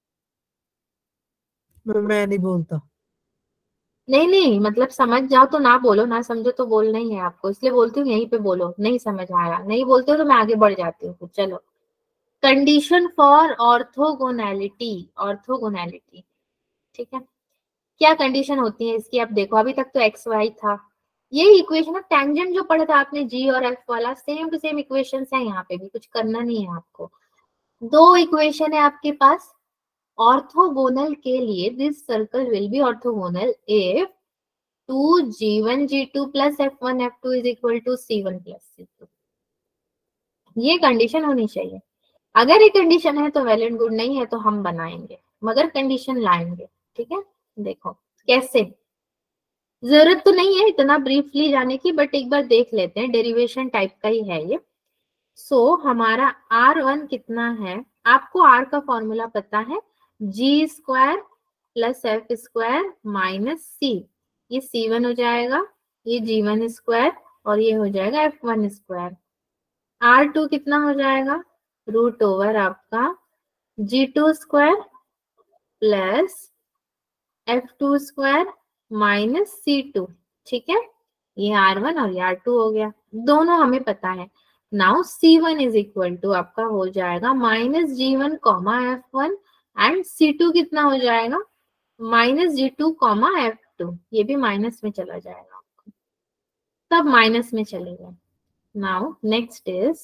मैं नहीं बोलता। नहीं नहीं, मतलब समझ जाओ तो ना बोलो, ना समझो तो बोलना ही है आपको, इसलिए बोलती हूँ यहीं पे बोलो, नहीं समझ आया नहीं बोलते हो तो मैं आगे बढ़ जाती हूँ। चलो, कंडीशन फॉर ऑर्थोगोनैलिटी, ऑर्थोगोनैलिटी, ठीक है। क्या कंडीशन होती है इसकी, आप देखो, अभी तक तो एक्स वाई था, ये इक्वेशन ऑफ टेंजेंट जो पढ़ा था आपने जी और एफ वाला, सेम टू सेम इक्वेशन है, यहाँ पे भी कुछ करना नहीं है आपको। दो इक्वेशन है आपके पास, ऑर्थोगोनल के लिए this circle will be orthogonal if two g one g two plus f one f two is equal to c one plus c two, ये कंडीशन होनी चाहिए। अगर ये कंडीशन है तो वेल एंड गुड, नहीं है तो हम बनाएंगे, मगर कंडीशन लाएंगे, ठीक है। देखो कैसे, जरूरत तो नहीं है इतना ब्रीफली जाने की, बट एक बार देख लेते हैं, डेरिवेशन टाइप का ही है ये। सो so, हमारा आर वन कितना है, आपको आर का फॉर्मूला पता है, g square plus f square minus c, ये सी वन हो जाएगा, ये जी वन स्क्वायर और ये हो जाएगा f one square. R two कितना हो जाएगा, रूट ओवर आपका g two square plus f two square minus c two, ठीक है। ये आर वन और ये आर टू हो गया, दोनों हमें पता है। Now c one is equal to आपका हो जाएगा minus g one comma f one, and c two कितना हो जाएगा, minus g two comma f two, ये भी माइनस में चला जाएगा, सब माइनस में चलेगा। Now next is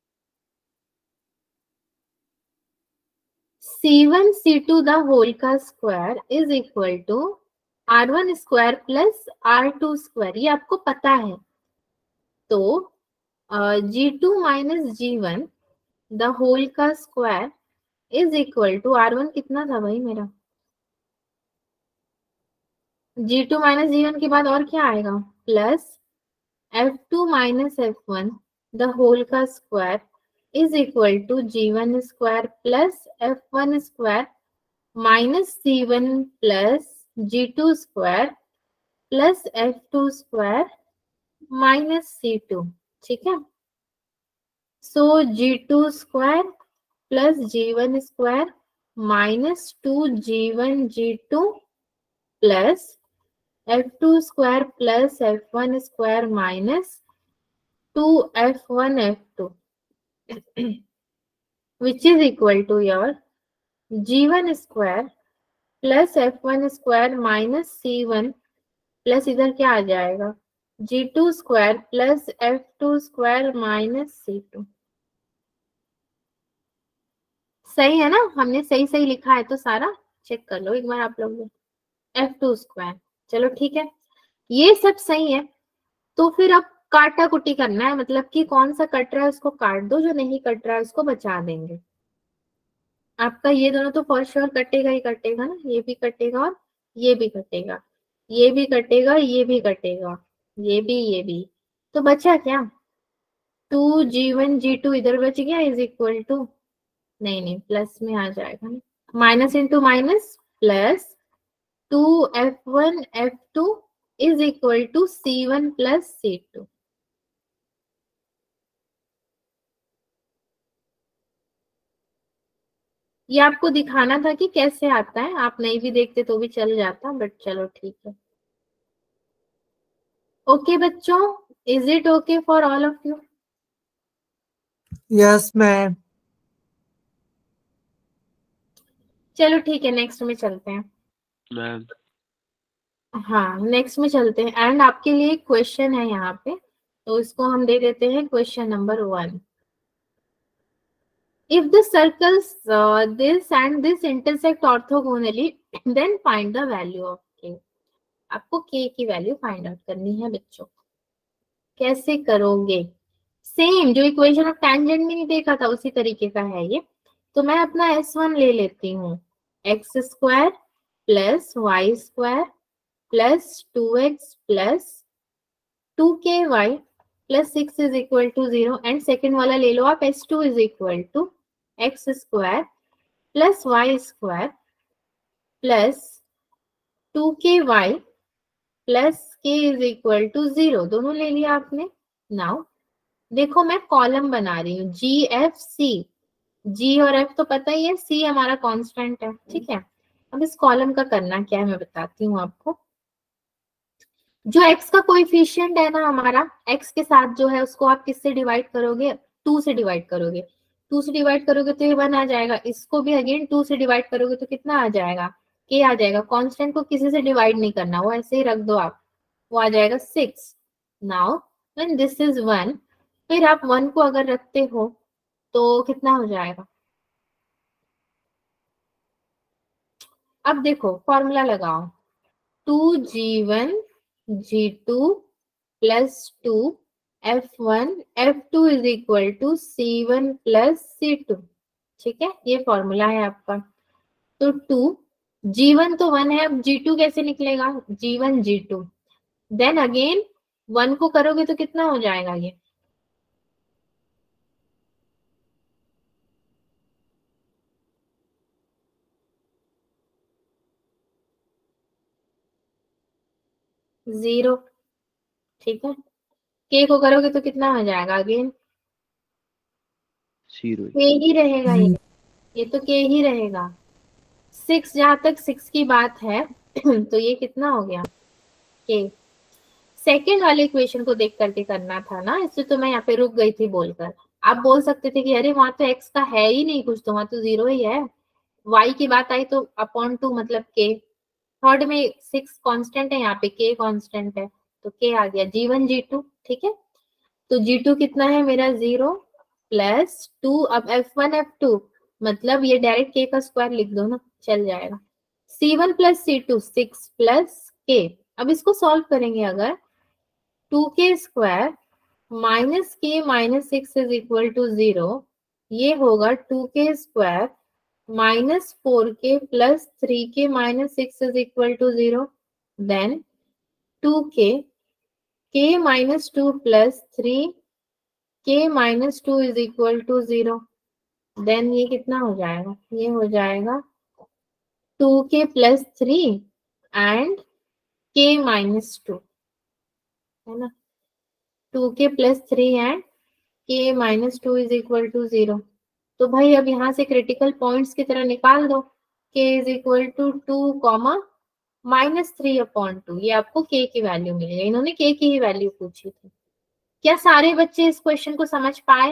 c one C two the whole का square is equal to r one square plus are two square, ये आपको पता है। तो g two minus g one the whole का square is equal to r one कितना था भाई मेरा, g two minus g one के बाद और क्या आएगा, plus f two minus f one the whole का square is equal to g one square plus f one square minus c one plus g two square plus f two square minus c two, ठीक है। So g two square plus g one square minus two g one g two plus f two square plus f one square minus two f one f two which is equal to your g one square plus f one square minus c one plus इधर क्या आ जाएगा, g two square plus f two square minus c two. सही है ना, हमने सही सही लिखा है तो सारा चेक कर लो एक बार आप लोग, एफ टू स्क्वायर, चलो ठीक है, ये सब सही है। तो फिर अब काटा कुटी करना है, मतलब कि कौन सा कट रहा है उसको काट दो, जो नहीं कट रहा है उसको बचा देंगे। आपका ये दोनों तो फॉर श्योर कटेगा ही कटेगा ना, ये भी कटेगा और ये भी कटेगा, ये भी कटेगा, ये भी कटेगा, ये भी ये भी, तो बचा क्या, two g one g two इधर बच गया इज इक्वल टू, नहीं नहीं प्लस में आ जाएगा ना, minus into minus plus two f one f two is equal to c one plus c two. ये आपको दिखाना था कि कैसे आता है, आप नहीं भी देखते तो भी चल जाता, बट चलो ठीक है। ओके बच्चों, is it okay for all of you? Yes ma'am. चलो ठीक है, नेक्स्ट में चलते हैं मैम। हाँ नेक्स्ट में चलते हैं। एंड आपके लिए क्वेश्चन है यहाँ पे, तो इसको हम दे देते हैं question number one. If the circles uh, this and this intersect orthogonally, then find the value of k. आपको k की वैल्यू फाइंड आउट करनी है बच्चों। कैसे करोगे? सेम जो इक्वेशन ऑफ टेंजेंट में नहीं देखा था उसी तरीके का है ये। तो मैं अपना एस वन ले लेती हूँ, x square plus y square plus two x plus two k y plus six is equal to zero. And second वाला ले लो आप, s two is equal to x square plus y square plus two k y plus k is equal to zero. दोनों ले लिया आपने। Now देखो मैं कॉलम बना रही हूँ जी एफ सी। जी और एफ तो पता ही है, सी हमारा कांस्टेंट है, ठीक है। अब इस कॉलम का करना क्या है मैं बताती हूँ आपको। जो एक्स का कोएफिशिएंट है ना हमारा, एक्स के साथ जो है उसको आप किससे डिवाइड करोगे? टू से डिवाइड करोगे। टू से डिवाइड करोगे तो ये वन आ जाएगा। इसको भी अगेन टू से डिवाइड करोगे तो कितना आ जाएगा? के आ जाएगा। कांस्टेंट को किसी से डिवाइड नहीं करना, वो ऐसे ही रख दो आप, वो आ जाएगा six. Now when this is one, फिर आप वन को अगर रखते हो तो कितना हो जाएगा? अब देखो फॉर्मूला लगाओ, two g one g two plus two f one f two is equal to c one plus c two. ठीक है, ये फॉर्मूला है आपका। तो टू जी वन तो वन है, अब जी टू कैसे निकलेगा? G one g two, then again one को करोगे तो कितना हो जाएगा? ये जीरो। ठीक है, के को करोगे तो कितना हो जाएगा? Again zero. के ही रहेगा, ये ये तो के ही रहेगा। सिक्स, जहां तक सिक्स की बात है तो ये कितना हो गया? के। सेकेंड वाले इक्वेशन को देख करके करना था ना, इससे तो मैं यहाँ पे रुक गई थी बोलकर। आप बोल सकते थे कि अरे वहां तो एक्स का है ही नहीं कुछ, तो वहां तो जीरो ही है। वाई की बात आई तो अपॉन टू मतलब के। थर्ड में सिक्स कांस्टेंट है, यहाँ पे के कांस्टेंट है, तो के आ गया। जी वन जी टू, ठीक है। तो जी टू कितना है मेरा? Zero plus two. अब एफ वन एफ टू मतलब ये डायरेक्ट के का स्क्वायर लिख दो ना, चल जाएगा। C one plus c two, six plus k. अब इसको सॉल्व करेंगे अगर, two k square minus k minus six is equal to zero, ये होगा two k square minus four k plus three k minus six is equal to zero. Then two k k minus two plus three k minus two is equal to zero. Then ये कितना हो जाएगा? ये हो जाएगा two k plus three and k minus two, है ना। Two k plus three and k minus two is equal to zero. तो भाई अब यहाँ से क्रिटिकल पॉइंट्स की तरह निकाल दो, k is equal to two comma minus three upon two, ये आपको के की वैल्यू मिलेगी। इन्होंने के की ही वैल्यू पूछी थी। क्या सारे बच्चे इस क्वेश्चन को समझ पाए?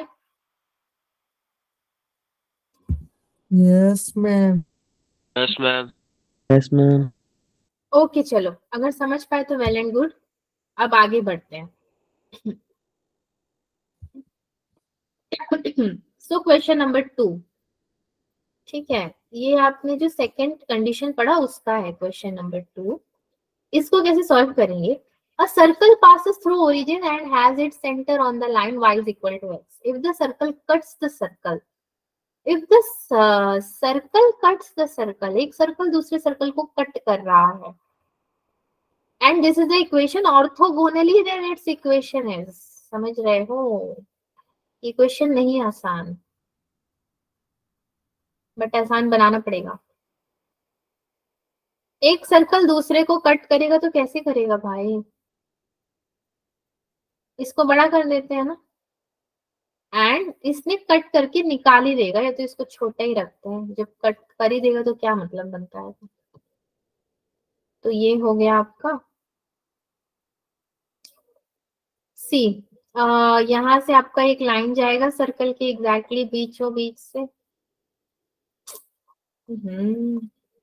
Yes ma'am. Yes ma'am. Yes ma'am. Okay चलो, अगर समझ पाए तो वेल एंड गुड। अब आगे बढ़ते हैं। सो क्वेश्चन नंबर टू, ठीक है, ये आपने जो सेकंड कंडीशन पढ़ा उसका है क्वेश्चन नंबर टू। इसको कैसे सॉल्व करेंगे? A circle passes through origin and has its center on the line y is equal to x. If the circle cuts the circle, if the uh, circle cuts the circle, एक circle दूसरे circle को cut कर रहा है, and this is the equation orthogonally, then its equation is, समझ रहे हो? ये क्वेश्चन नहीं आसान, बट आसान बनाना पड़ेगा। एक सर्कल दूसरे को कट करेगा तो कैसे करेगा भाई? इसको बड़ा कर देते हैं ना, एंड इसने कट करके निकाल ही देगा, या तो इसको छोटा ही रखते हैं। जब कट कर ही देगा तो क्या मतलब बनता है? तो ये हो गया आपका सी, यहाँ से आपका एक लाइन जाएगा सर्कल के एग्जैक्टली बीचों बीच से। हम्म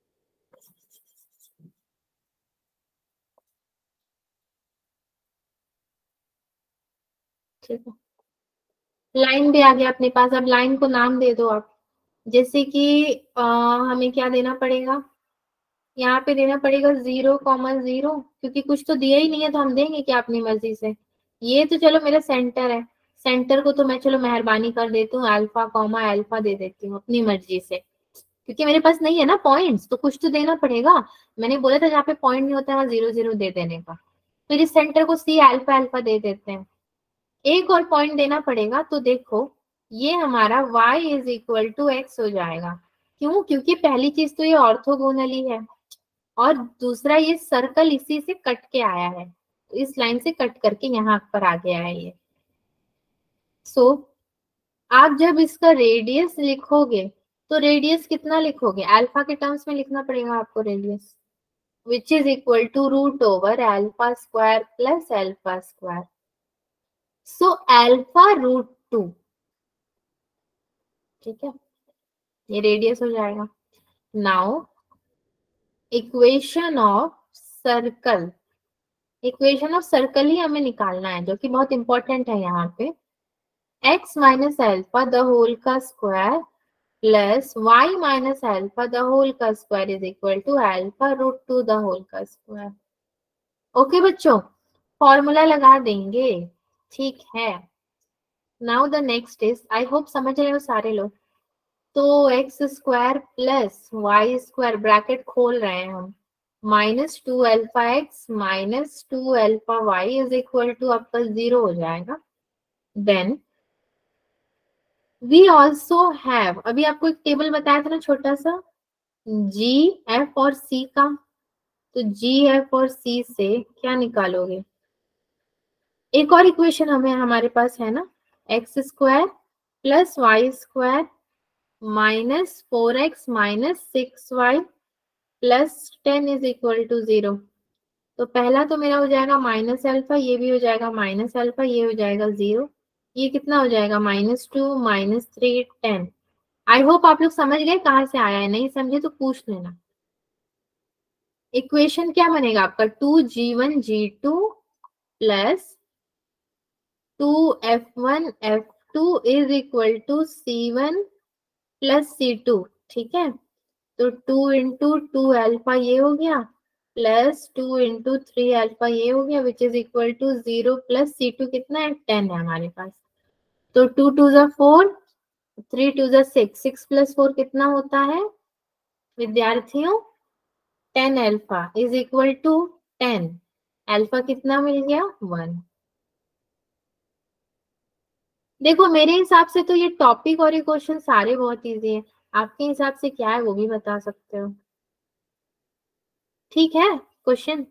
ठीक है, लाइन भी आ गया अपने पास। अब लाइन को नाम दे दो आप, जैसे कि आ, हमें क्या देना पड़ेगा, यहाँ पे देना पड़ेगा जीरो कॉमा जीरो, क्योंकि कुछ तो दिया ही नहीं है तो हम देंगे क्या अपनी मर्जी से। ये तो चलो मेरा सेंटर है, सेंटर को तो मैं चलो मेहरबानी कर देती हूँ, अल्फा कॉमा अल्फा दे देती हूँ अपनी मर्जी से, क्योंकि मेरे पास नहीं है ना पॉइंट्स, तो कुछ तो देना पड़ेगा। मैंने बोला था जहाँ पे पॉइंट नहीं होता है वहाँ जीरो जीरो दे देने का, फिर इस सेंटर को सी अल्फा अल्फा दे देते हैं। एक और पॉइंट देना पड़ेगा, तो देखो ये हमारा y is equal to x हो जाएगा। क्यों? क्योंकि पहली चीज तो ये ऑर्थोगोनली है, और दूसरा ये सर्कल इसी से कट के आया है, तो इस लाइन से कट करके यहाँ पर आ गया है ये। सो so, आप जब इसका रेडियस लिखोगे तो रेडियस कितना लिखोगे, अल्फा के टर्म्स में लिखना पड़ेगा आपको radius, which is equal to root over alpha square plus alpha square. So alpha root two, ठीक है, ये रेडियस हो जाएगा। Now equation of circle, equation of circle ही हमें निकालना है, जो कि बहुत इंपॉर्टेंट है यहाँ पे। x minus alpha the whole का square plus y minus alpha the whole का square is equal to alpha root two the whole का स्क्वायर। ओके बच्चों, फॉर्मूला लगा देंगे, ठीक है। Now the next is, I hope समझ रहे हो सारे लोग। तो x square plus y square, bracket खोल रहे हैं हम, minus two alpha x minus two alpha y is equal to आपका जीरो हो जाएगा। देन वी ऑल्सो हैव, अभी आपको एक टेबल बताया था ना छोटा सा, जी एफ और सी का, तो जी एफ और सी से क्या निकालोगे, एक और इक्वेशन हमें हमारे पास है ना, x square plus y square minus four x minus six y plus ten is equal to zero. तो पहला तो मेरा हो जाएगा माइनस अल्फा, ये भी हो जाएगा माइनस अल्फा, ये हो जाएगा जीरो, ये कितना हो जाएगा minus two minus three ten. I hope आप लोग समझ गए कहाँ से आया है, नहीं समझे तो पूछ लेना। इक्वेशन क्या बनेगा आपका, two g one g two plus two f one f two is equal to c one plus c two, ठीक है। तो टू इंटू टू अल्फा ये हो गया plus two into three alpha ये हो गया, which is equal to zero plus c two कितना है, टेन है हमारे पास। तो टू टू जा फोर, थ्री टू जा सिक्स, सिक्स प्लस फोर कितना होता है विद्यार्थियों, ten alpha is equal to ten, alpha कितना मिल गया, वन। देखो मेरे हिसाब से तो ये टॉपिक और ये क्वेश्चन सारे बहुत इजी है, आपके हिसाब से क्या है वो भी बता सकते हो, ठीक है। क्वेश्चन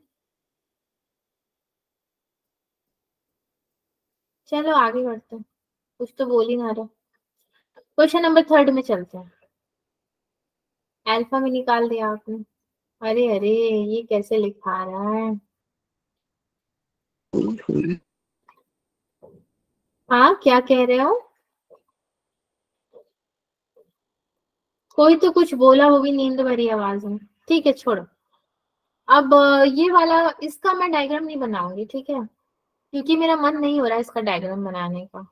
चलो आगे बढ़ते हैं, कुछ तो बोल ही ना रहे। क्वेश्चन नंबर थर्ड में चलते हैं। अल्फा में निकाल दिया आपने, अरे अरे ये कैसे लिखा रहा है, हाँ क्या कह रहे हो, कोई तो कुछ बोला वो भी नींद भरी आवाज में, ठीक है छोड़ो। अब ये वाला, इसका मैं डायग्राम नहीं बनाऊंगी, ठीक है, क्योंकि मेरा मन नहीं हो रहा है इसका डायग्राम बनाने का,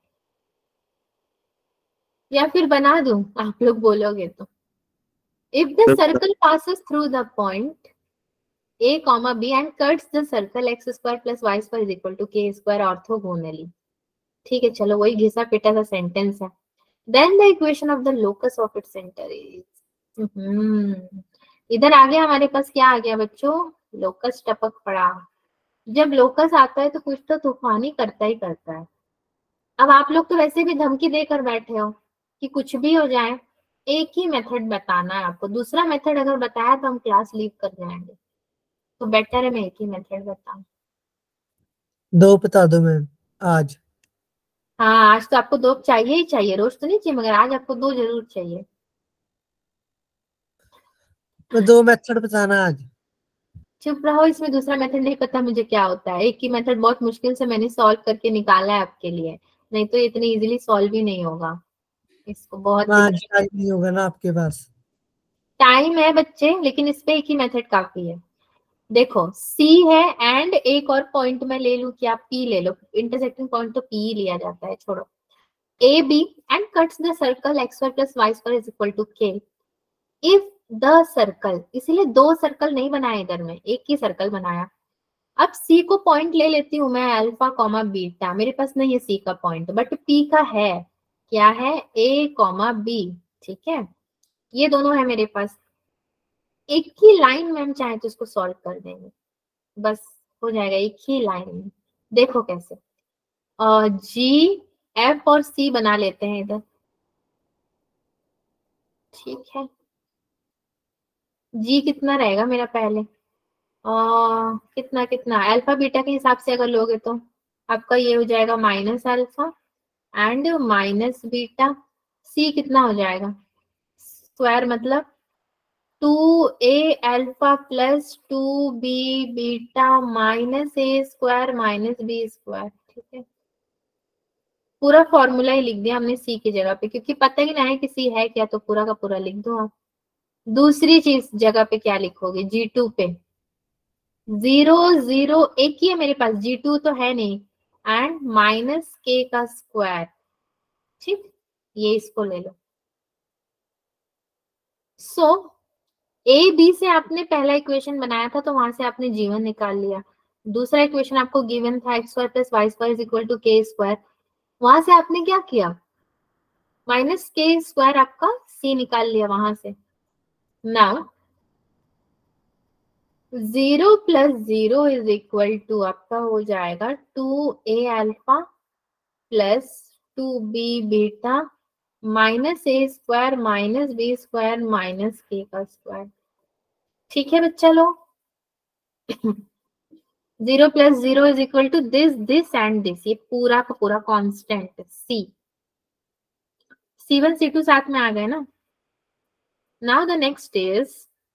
या फिर बना दूं आप लोग बोलोगे तो। If the circle passes through the point a comma b and cuts the circle x square plus y square is equal to k square orthogonally, ठीक है चलो वही घिसा पिटा सा सेंटेंस है। then the equation of the locus of its center is, हम्म इधर आगे हमारे पास क्या आ गया बच्चों, लोकस टपक पड़ा। जब लोकस आता है तो कुछ तो तूफानी करता ही करता है। अब आप लोग तो वैसे भी धमकी देकर बैठे हो कि कुछ भी हो जाए, एक ही मेथड बताना है आपको, दूसरा मेथड अगर बताया तो हम क्लास लीव कर जाएंगे, तो बेटर है मैं एक ही मेथड बताऊं। दो बता दो मैम आज। हाँ आज तो आपको दो चाहिए ही चाहिए, रोज तो नहीं चाहिए मगर आज आपको दो जरूर चाहिए। मैं दो मेथड बताना आज। चुप रहो, इसमें दूसरा मेथड नहीं पता मुझे क्या होता है। एक ही मेथड बहुत मुश्किल से मैंने सॉल्व करके निकाला है आपके लिए, नहीं तो इतनी इजीली सॉल्व ही नहीं होगा। इसको बहुत आज टाइम नहीं होगा ना आपके पास। टाइम है बच्चे, लेकिन इस पे एक ही मेथड काफी है। देखो C है एंड एक और पॉइंट में ले लूं क्या, P ले लो, इंटरसेक्टिंग पॉइंट तो P ही लिया जाता है, छोड़ो। A B and cuts the circle xy plus y square is equal to k if the circle, इसीलिए दो सर्कल नहीं बनाए इधर में, एक ही सर्कल बनाया। अब C को पॉइंट ले लेती हूँ मैं, अल्फा कॉमा बीटा, मेरे पास नहीं है C का पॉइंट बट P का है, क्या है, A कॉमा B, ठीक है, ये दोनों है मेरे पास। एक ही लाइन में हम चाहे तो इसको सॉल्व कर देंगे, बस हो जाएगा एक ही लाइन में। देखो कैसे, जी एफ और सी बना लेते हैं इधर, ठीक है। जी कितना रहेगा मेरा पहले, आ, कितना कितना अल्फा बीटा के हिसाब से अगर लोगे तो आपका ये हो जाएगा minus alpha and minus beta. C कितना हो जाएगा, स्क्वायर मतलब two a alpha plus two b beta minus a square minus b square, ठीक है। पूरा फॉर्मूला ही लिख दिया हमने सी की जगह पे, क्योंकि पता ही ना है कि सी है क्या, तो पूरा का पूरा लिख दो आप। दूसरी चीज जगह पे क्या लिखोगे, जी टू पे जीरो जीरो एक ही है मेरे पास, जी टू तो है नहीं, एंड माइनस के का स्क्वायर, ठीक, ये इसको ले लो। सो ए बी से आपने पहला इक्वेशन बनाया था तो वहां से आपने जीवन निकाल लिया। दूसरा इक्वेशन आपको गिवन था x square plus y square is equal to k square, वहां से आपने क्या किया, माइनस के स्क्वायर आपका सी निकाल लिया वहां से। Now zero plus zero is equal to आपका हो जाएगा two a alpha plus two b beta minus a square minus b square minus k का स्क्वायर, ठीक है बच्चा लोग। Zero plus zero is equal to this this and this, ये पूरा का पूरा कांस्टेंट सी, सी वन सी टू साथ में आ गए ना। नाउ द नेक्स्ट इज,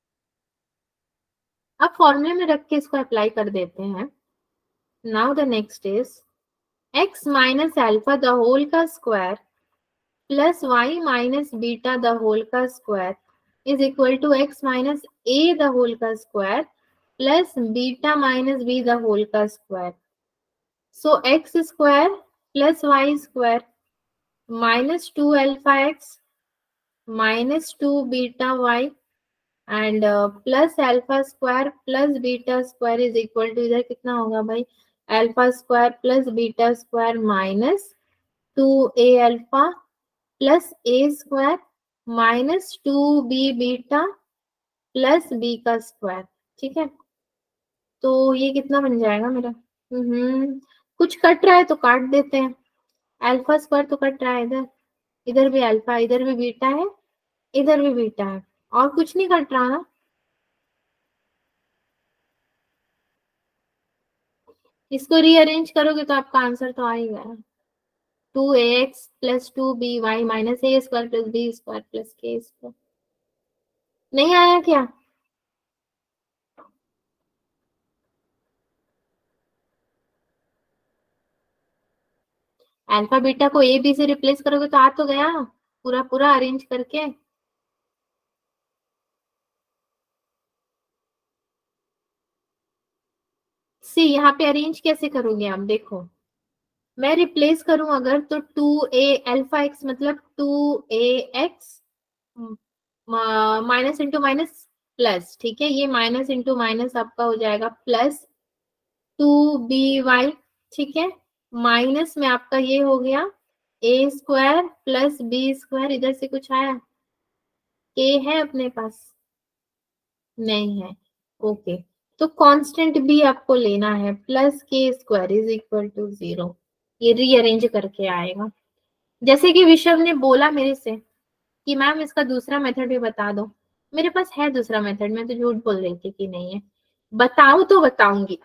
अब फॉर्मूले में रख के इसको अप्लाई कर देते हैं। Now the next is x minus alpha the whole का square plus y minus beta the whole का square is equal to x minus a the whole का square plus beta minus b the whole का square. So x square plus y square minus two alpha x minus two beta y and plus alpha square plus beta square is equal to, इधर कितना होगा भाई, alpha square plus beta square minus two a alpha plus a square minus two b beta plus b का square, ठीक है। तो ये कितना बन जाएगा मेरा, हम्म कुछ कट रहा है तो काट देते हैं, अल्फा स्क्वायर तो कट रहा है इधर, इधर भी अल्फा, इधर भी बीटा है, इधर भी बीटा है, और कुछ नहीं कट रहा ना। इसको रीअरेंज करोगे तो आपका आंसर तो आएगा, two a x plus two b y minus a square plus b square plus k square. नहीं आया क्या, अल्फा बीटा को ए बी से रिप्लेस करोगे तो आ तो गया पूरा पूरा अरेंज करके। सी यहाँ पे अरेंज कैसे करोगे आप, देखो मैं रिप्लेस करूं अगर तो टू ए अल्फा एक्स मतलब two a x minus into minus plus, ठीक है, ये माइनस इंटू माइनस आपका हो जाएगा प्लस टू बी वाई, ठीक है, माइनस में आपका ये हो गया a square plus b square, इधर से कुछ आया, के है अपने पास, नहीं है, ओके, तो कांस्टेंट भी आपको लेना है plus k square is equal to zero, ये रीअरेंज करके आएगा। जैसे कि विशव ने बोला मेरे से कि मैम इसका दूसरा मेथड भी बता दो, मेरे पास है दूसरा मेथड, मैं तो झूठ बोल रही थी कि नहीं है, बताऊं तो बताऊंगी,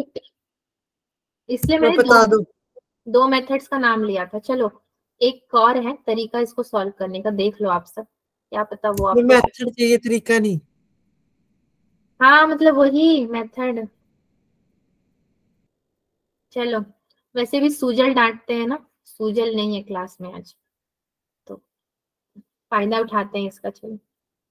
इसलिए मैंने बता दो, दो दो मेथड्स का नाम लिया था। चलो एक और है तरीका इसको सॉल्व करने का, देख लो आप सब, क्या पता वो आपको मेथड चाहिए तरीका नहीं। हाँ मतलब वही मेथड। चलो, वैसे भी सूजल डांटते हैं ना, सूजल नहीं है क्लास में आज, तो फायदा उठाते हैं इसका। चलो,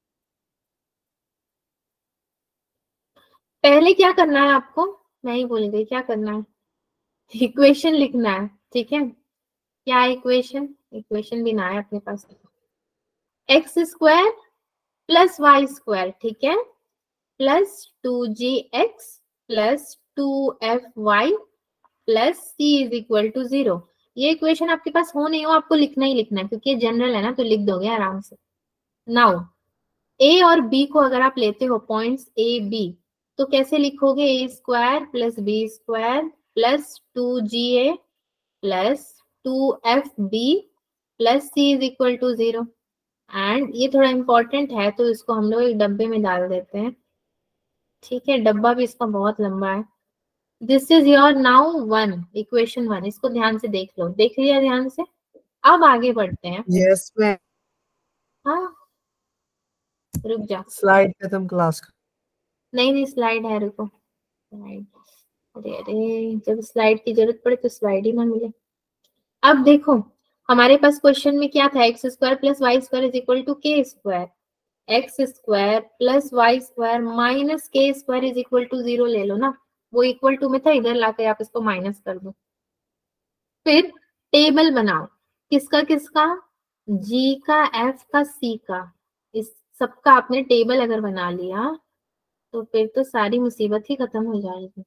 पहले क्या करना है आपको, मैं ही भूल गई, क्या करना है, इक्वेशन लिखना है। ठीक है, क्या इक्वेशन, इक्वेशन भी ना है अपने पास। X square plus y square, ठीक है, plus two g x plus two f y plus c is equal to zero. ये इक्वेशन आपके पास हो नहीं हो, आपको लिखना ही लिखना है, क्योंकि ये जनरल है ना, तो लिख दोगे आराम से। नाउ ए और बी को अगर आप लेते हो पॉइंट्स ए बी, तो कैसे लिखोगे, a square plus b square plus two g a plus two f b plus c is equal to zero. And ये थोड़ा इंपॉर्टेंट है, तो इसको हम लोग एक डब्बे में डाल देते हैं। ठीक है, डब्बा भी इसका बहुत लंबा है। This is your now one, equation one. इसको ध्यान से देख लो, देख लिया ध्यान से। अब आगे बढ़ते हैं। Yes ma'am. हाँ, रुक जा, स्लाइड खत्म क्लास का। नहीं नहीं स्लाइड है, रुको स्लाइड। अरे अरे, जब स्लाइड की जरूरत पड़े तो स्लाइड ही ना मिले। अब देखो, हमारे पास क्वेश्चन में क्या था, x square plus y square is equal to k square. X square plus y square minus k square is equal to zero ले लो ना, वो इक्वल टू में था, इधर लाकर आप इसको माइनस कर दो। फिर टेबल बनाओ, किसका किसका, जी का, एफ का, सी का, इस सबका आपने टेबल अगर बना लिया तो फिर तो सारी मुसीबत ही खत्म हो जाएगी।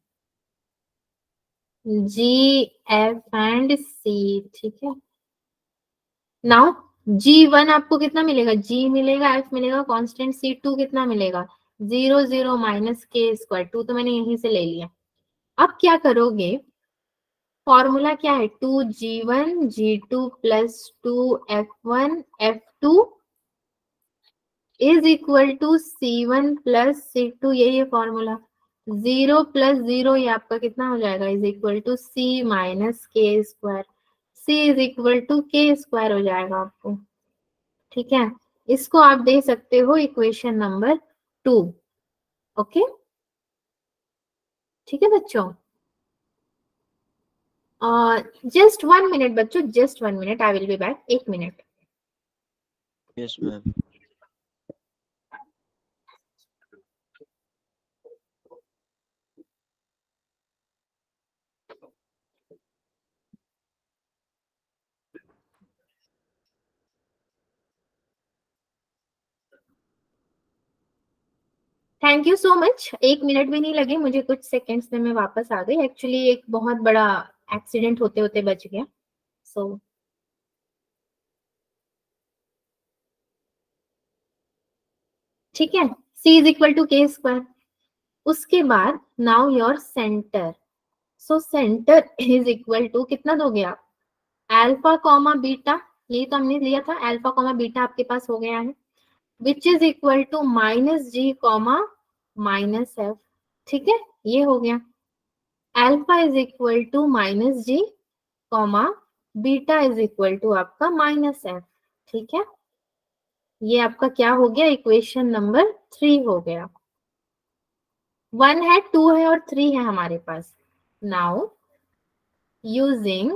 जी एफ एंड सी, ठीक है। नाउ जी वन आपको कितना मिलेगा, जी मिलेगा, एफ मिलेगा कांस्टेंट, सी टू कितना मिलेगा, zero zero minus k square, two तो मैंने यहीं से ले लिया। अब क्या करोगे, फॉर्मूला क्या है, two g one g two plus two f one f two is equal to c one plus c two, यही है फॉर्मूला। जीरो प्लस जीरो ये आपका कितना हो जाएगा, is equal to c minus k square, c is equal to k square हो जाएगा आपको। ठीक है, इसको आप दे सकते हो इक्वेशन नंबर टू। ओके, ठीक है बच्चों, जस्ट वन मिनट बच्चों, just one minute, I will be back, एक minute. Yes ma'am. Thank you so much, एक मिनट भी नहीं लगे मुझे, कुछ सेकंड्स में मैं वापस आ गई। एक्चुअली एक बहुत बड़ा एक्सीडेंट होते होते बच गया। सो so, ठीक है, c is equal to k square. उसके बाद now your centre, so centre is equal to कितना दोगे आप, अल्फा कॉमा बीटा, ये तो हमने लिया था, अल्फा कॉमा बीटा आपके पास हो गया है, which is equal to minus g comma minus f. ठीक है, ये हो गया, alpha is equal to minus g comma beta is equal to आपका माइनस एफ। ठीक है, ये आपका क्या हो गया, इक्वेशन नंबर थ्री हो गया। वन है, टू है और थ्री है हमारे पास। Now using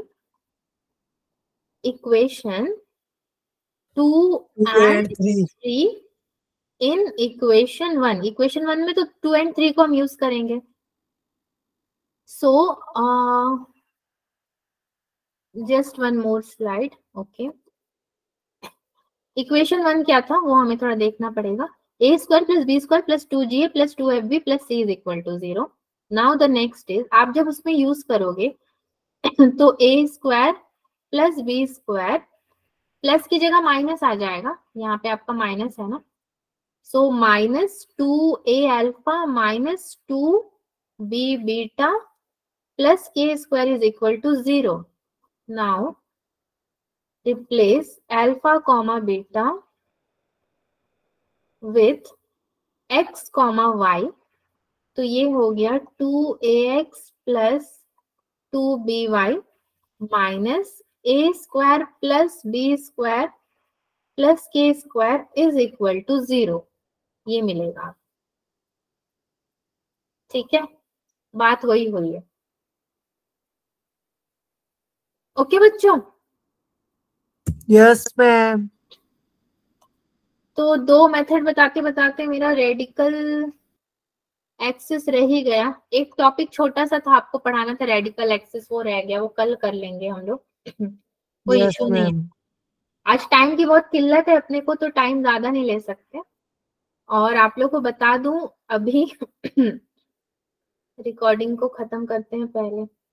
equation two and three in equation one, equation one में तो टू एंड थ्री को हम यूज करेंगे। So just one more slide. Okay, equation one क्या था वो हमें थोड़ा देखना पड़ेगा, a square plus b square plus two g a plus two f b plus c is equal to zero. Now the next is, आप जब उसमें यूज करोगे तो ए square plus b square, plus की जगह माइनस आ जाएगा, यहाँ पे आपका माइनस है ना, so minus two a alpha minus two b beta plus k square is equal to zero. Now replace alpha comma beta with x comma y, तो ये हो गया two a x plus two b y minus a square plus b square plus k square is equal to zero, ये मिलेगा। ठीक है, बात वही हुई है। ओके बच्चों, यस मैम। तो दो मेथड बताते बताते मेरा रेडिकल एक्सिस रह ही गया। एक टॉपिक छोटा सा था, आपको पढ़ाना था रेडिकल एक्सिस, वो रह गया, वो कल कर लेंगे हम लोग। कोई यस इशू नहीं है। मैम। आज टाइम की बहुत किल्लत है अपने को, तो टाइम ज्यादा नहीं ले सकते। और आप लोग को बता दूं, अभी रिकॉर्डिंग को खत्म करते हैं पहले।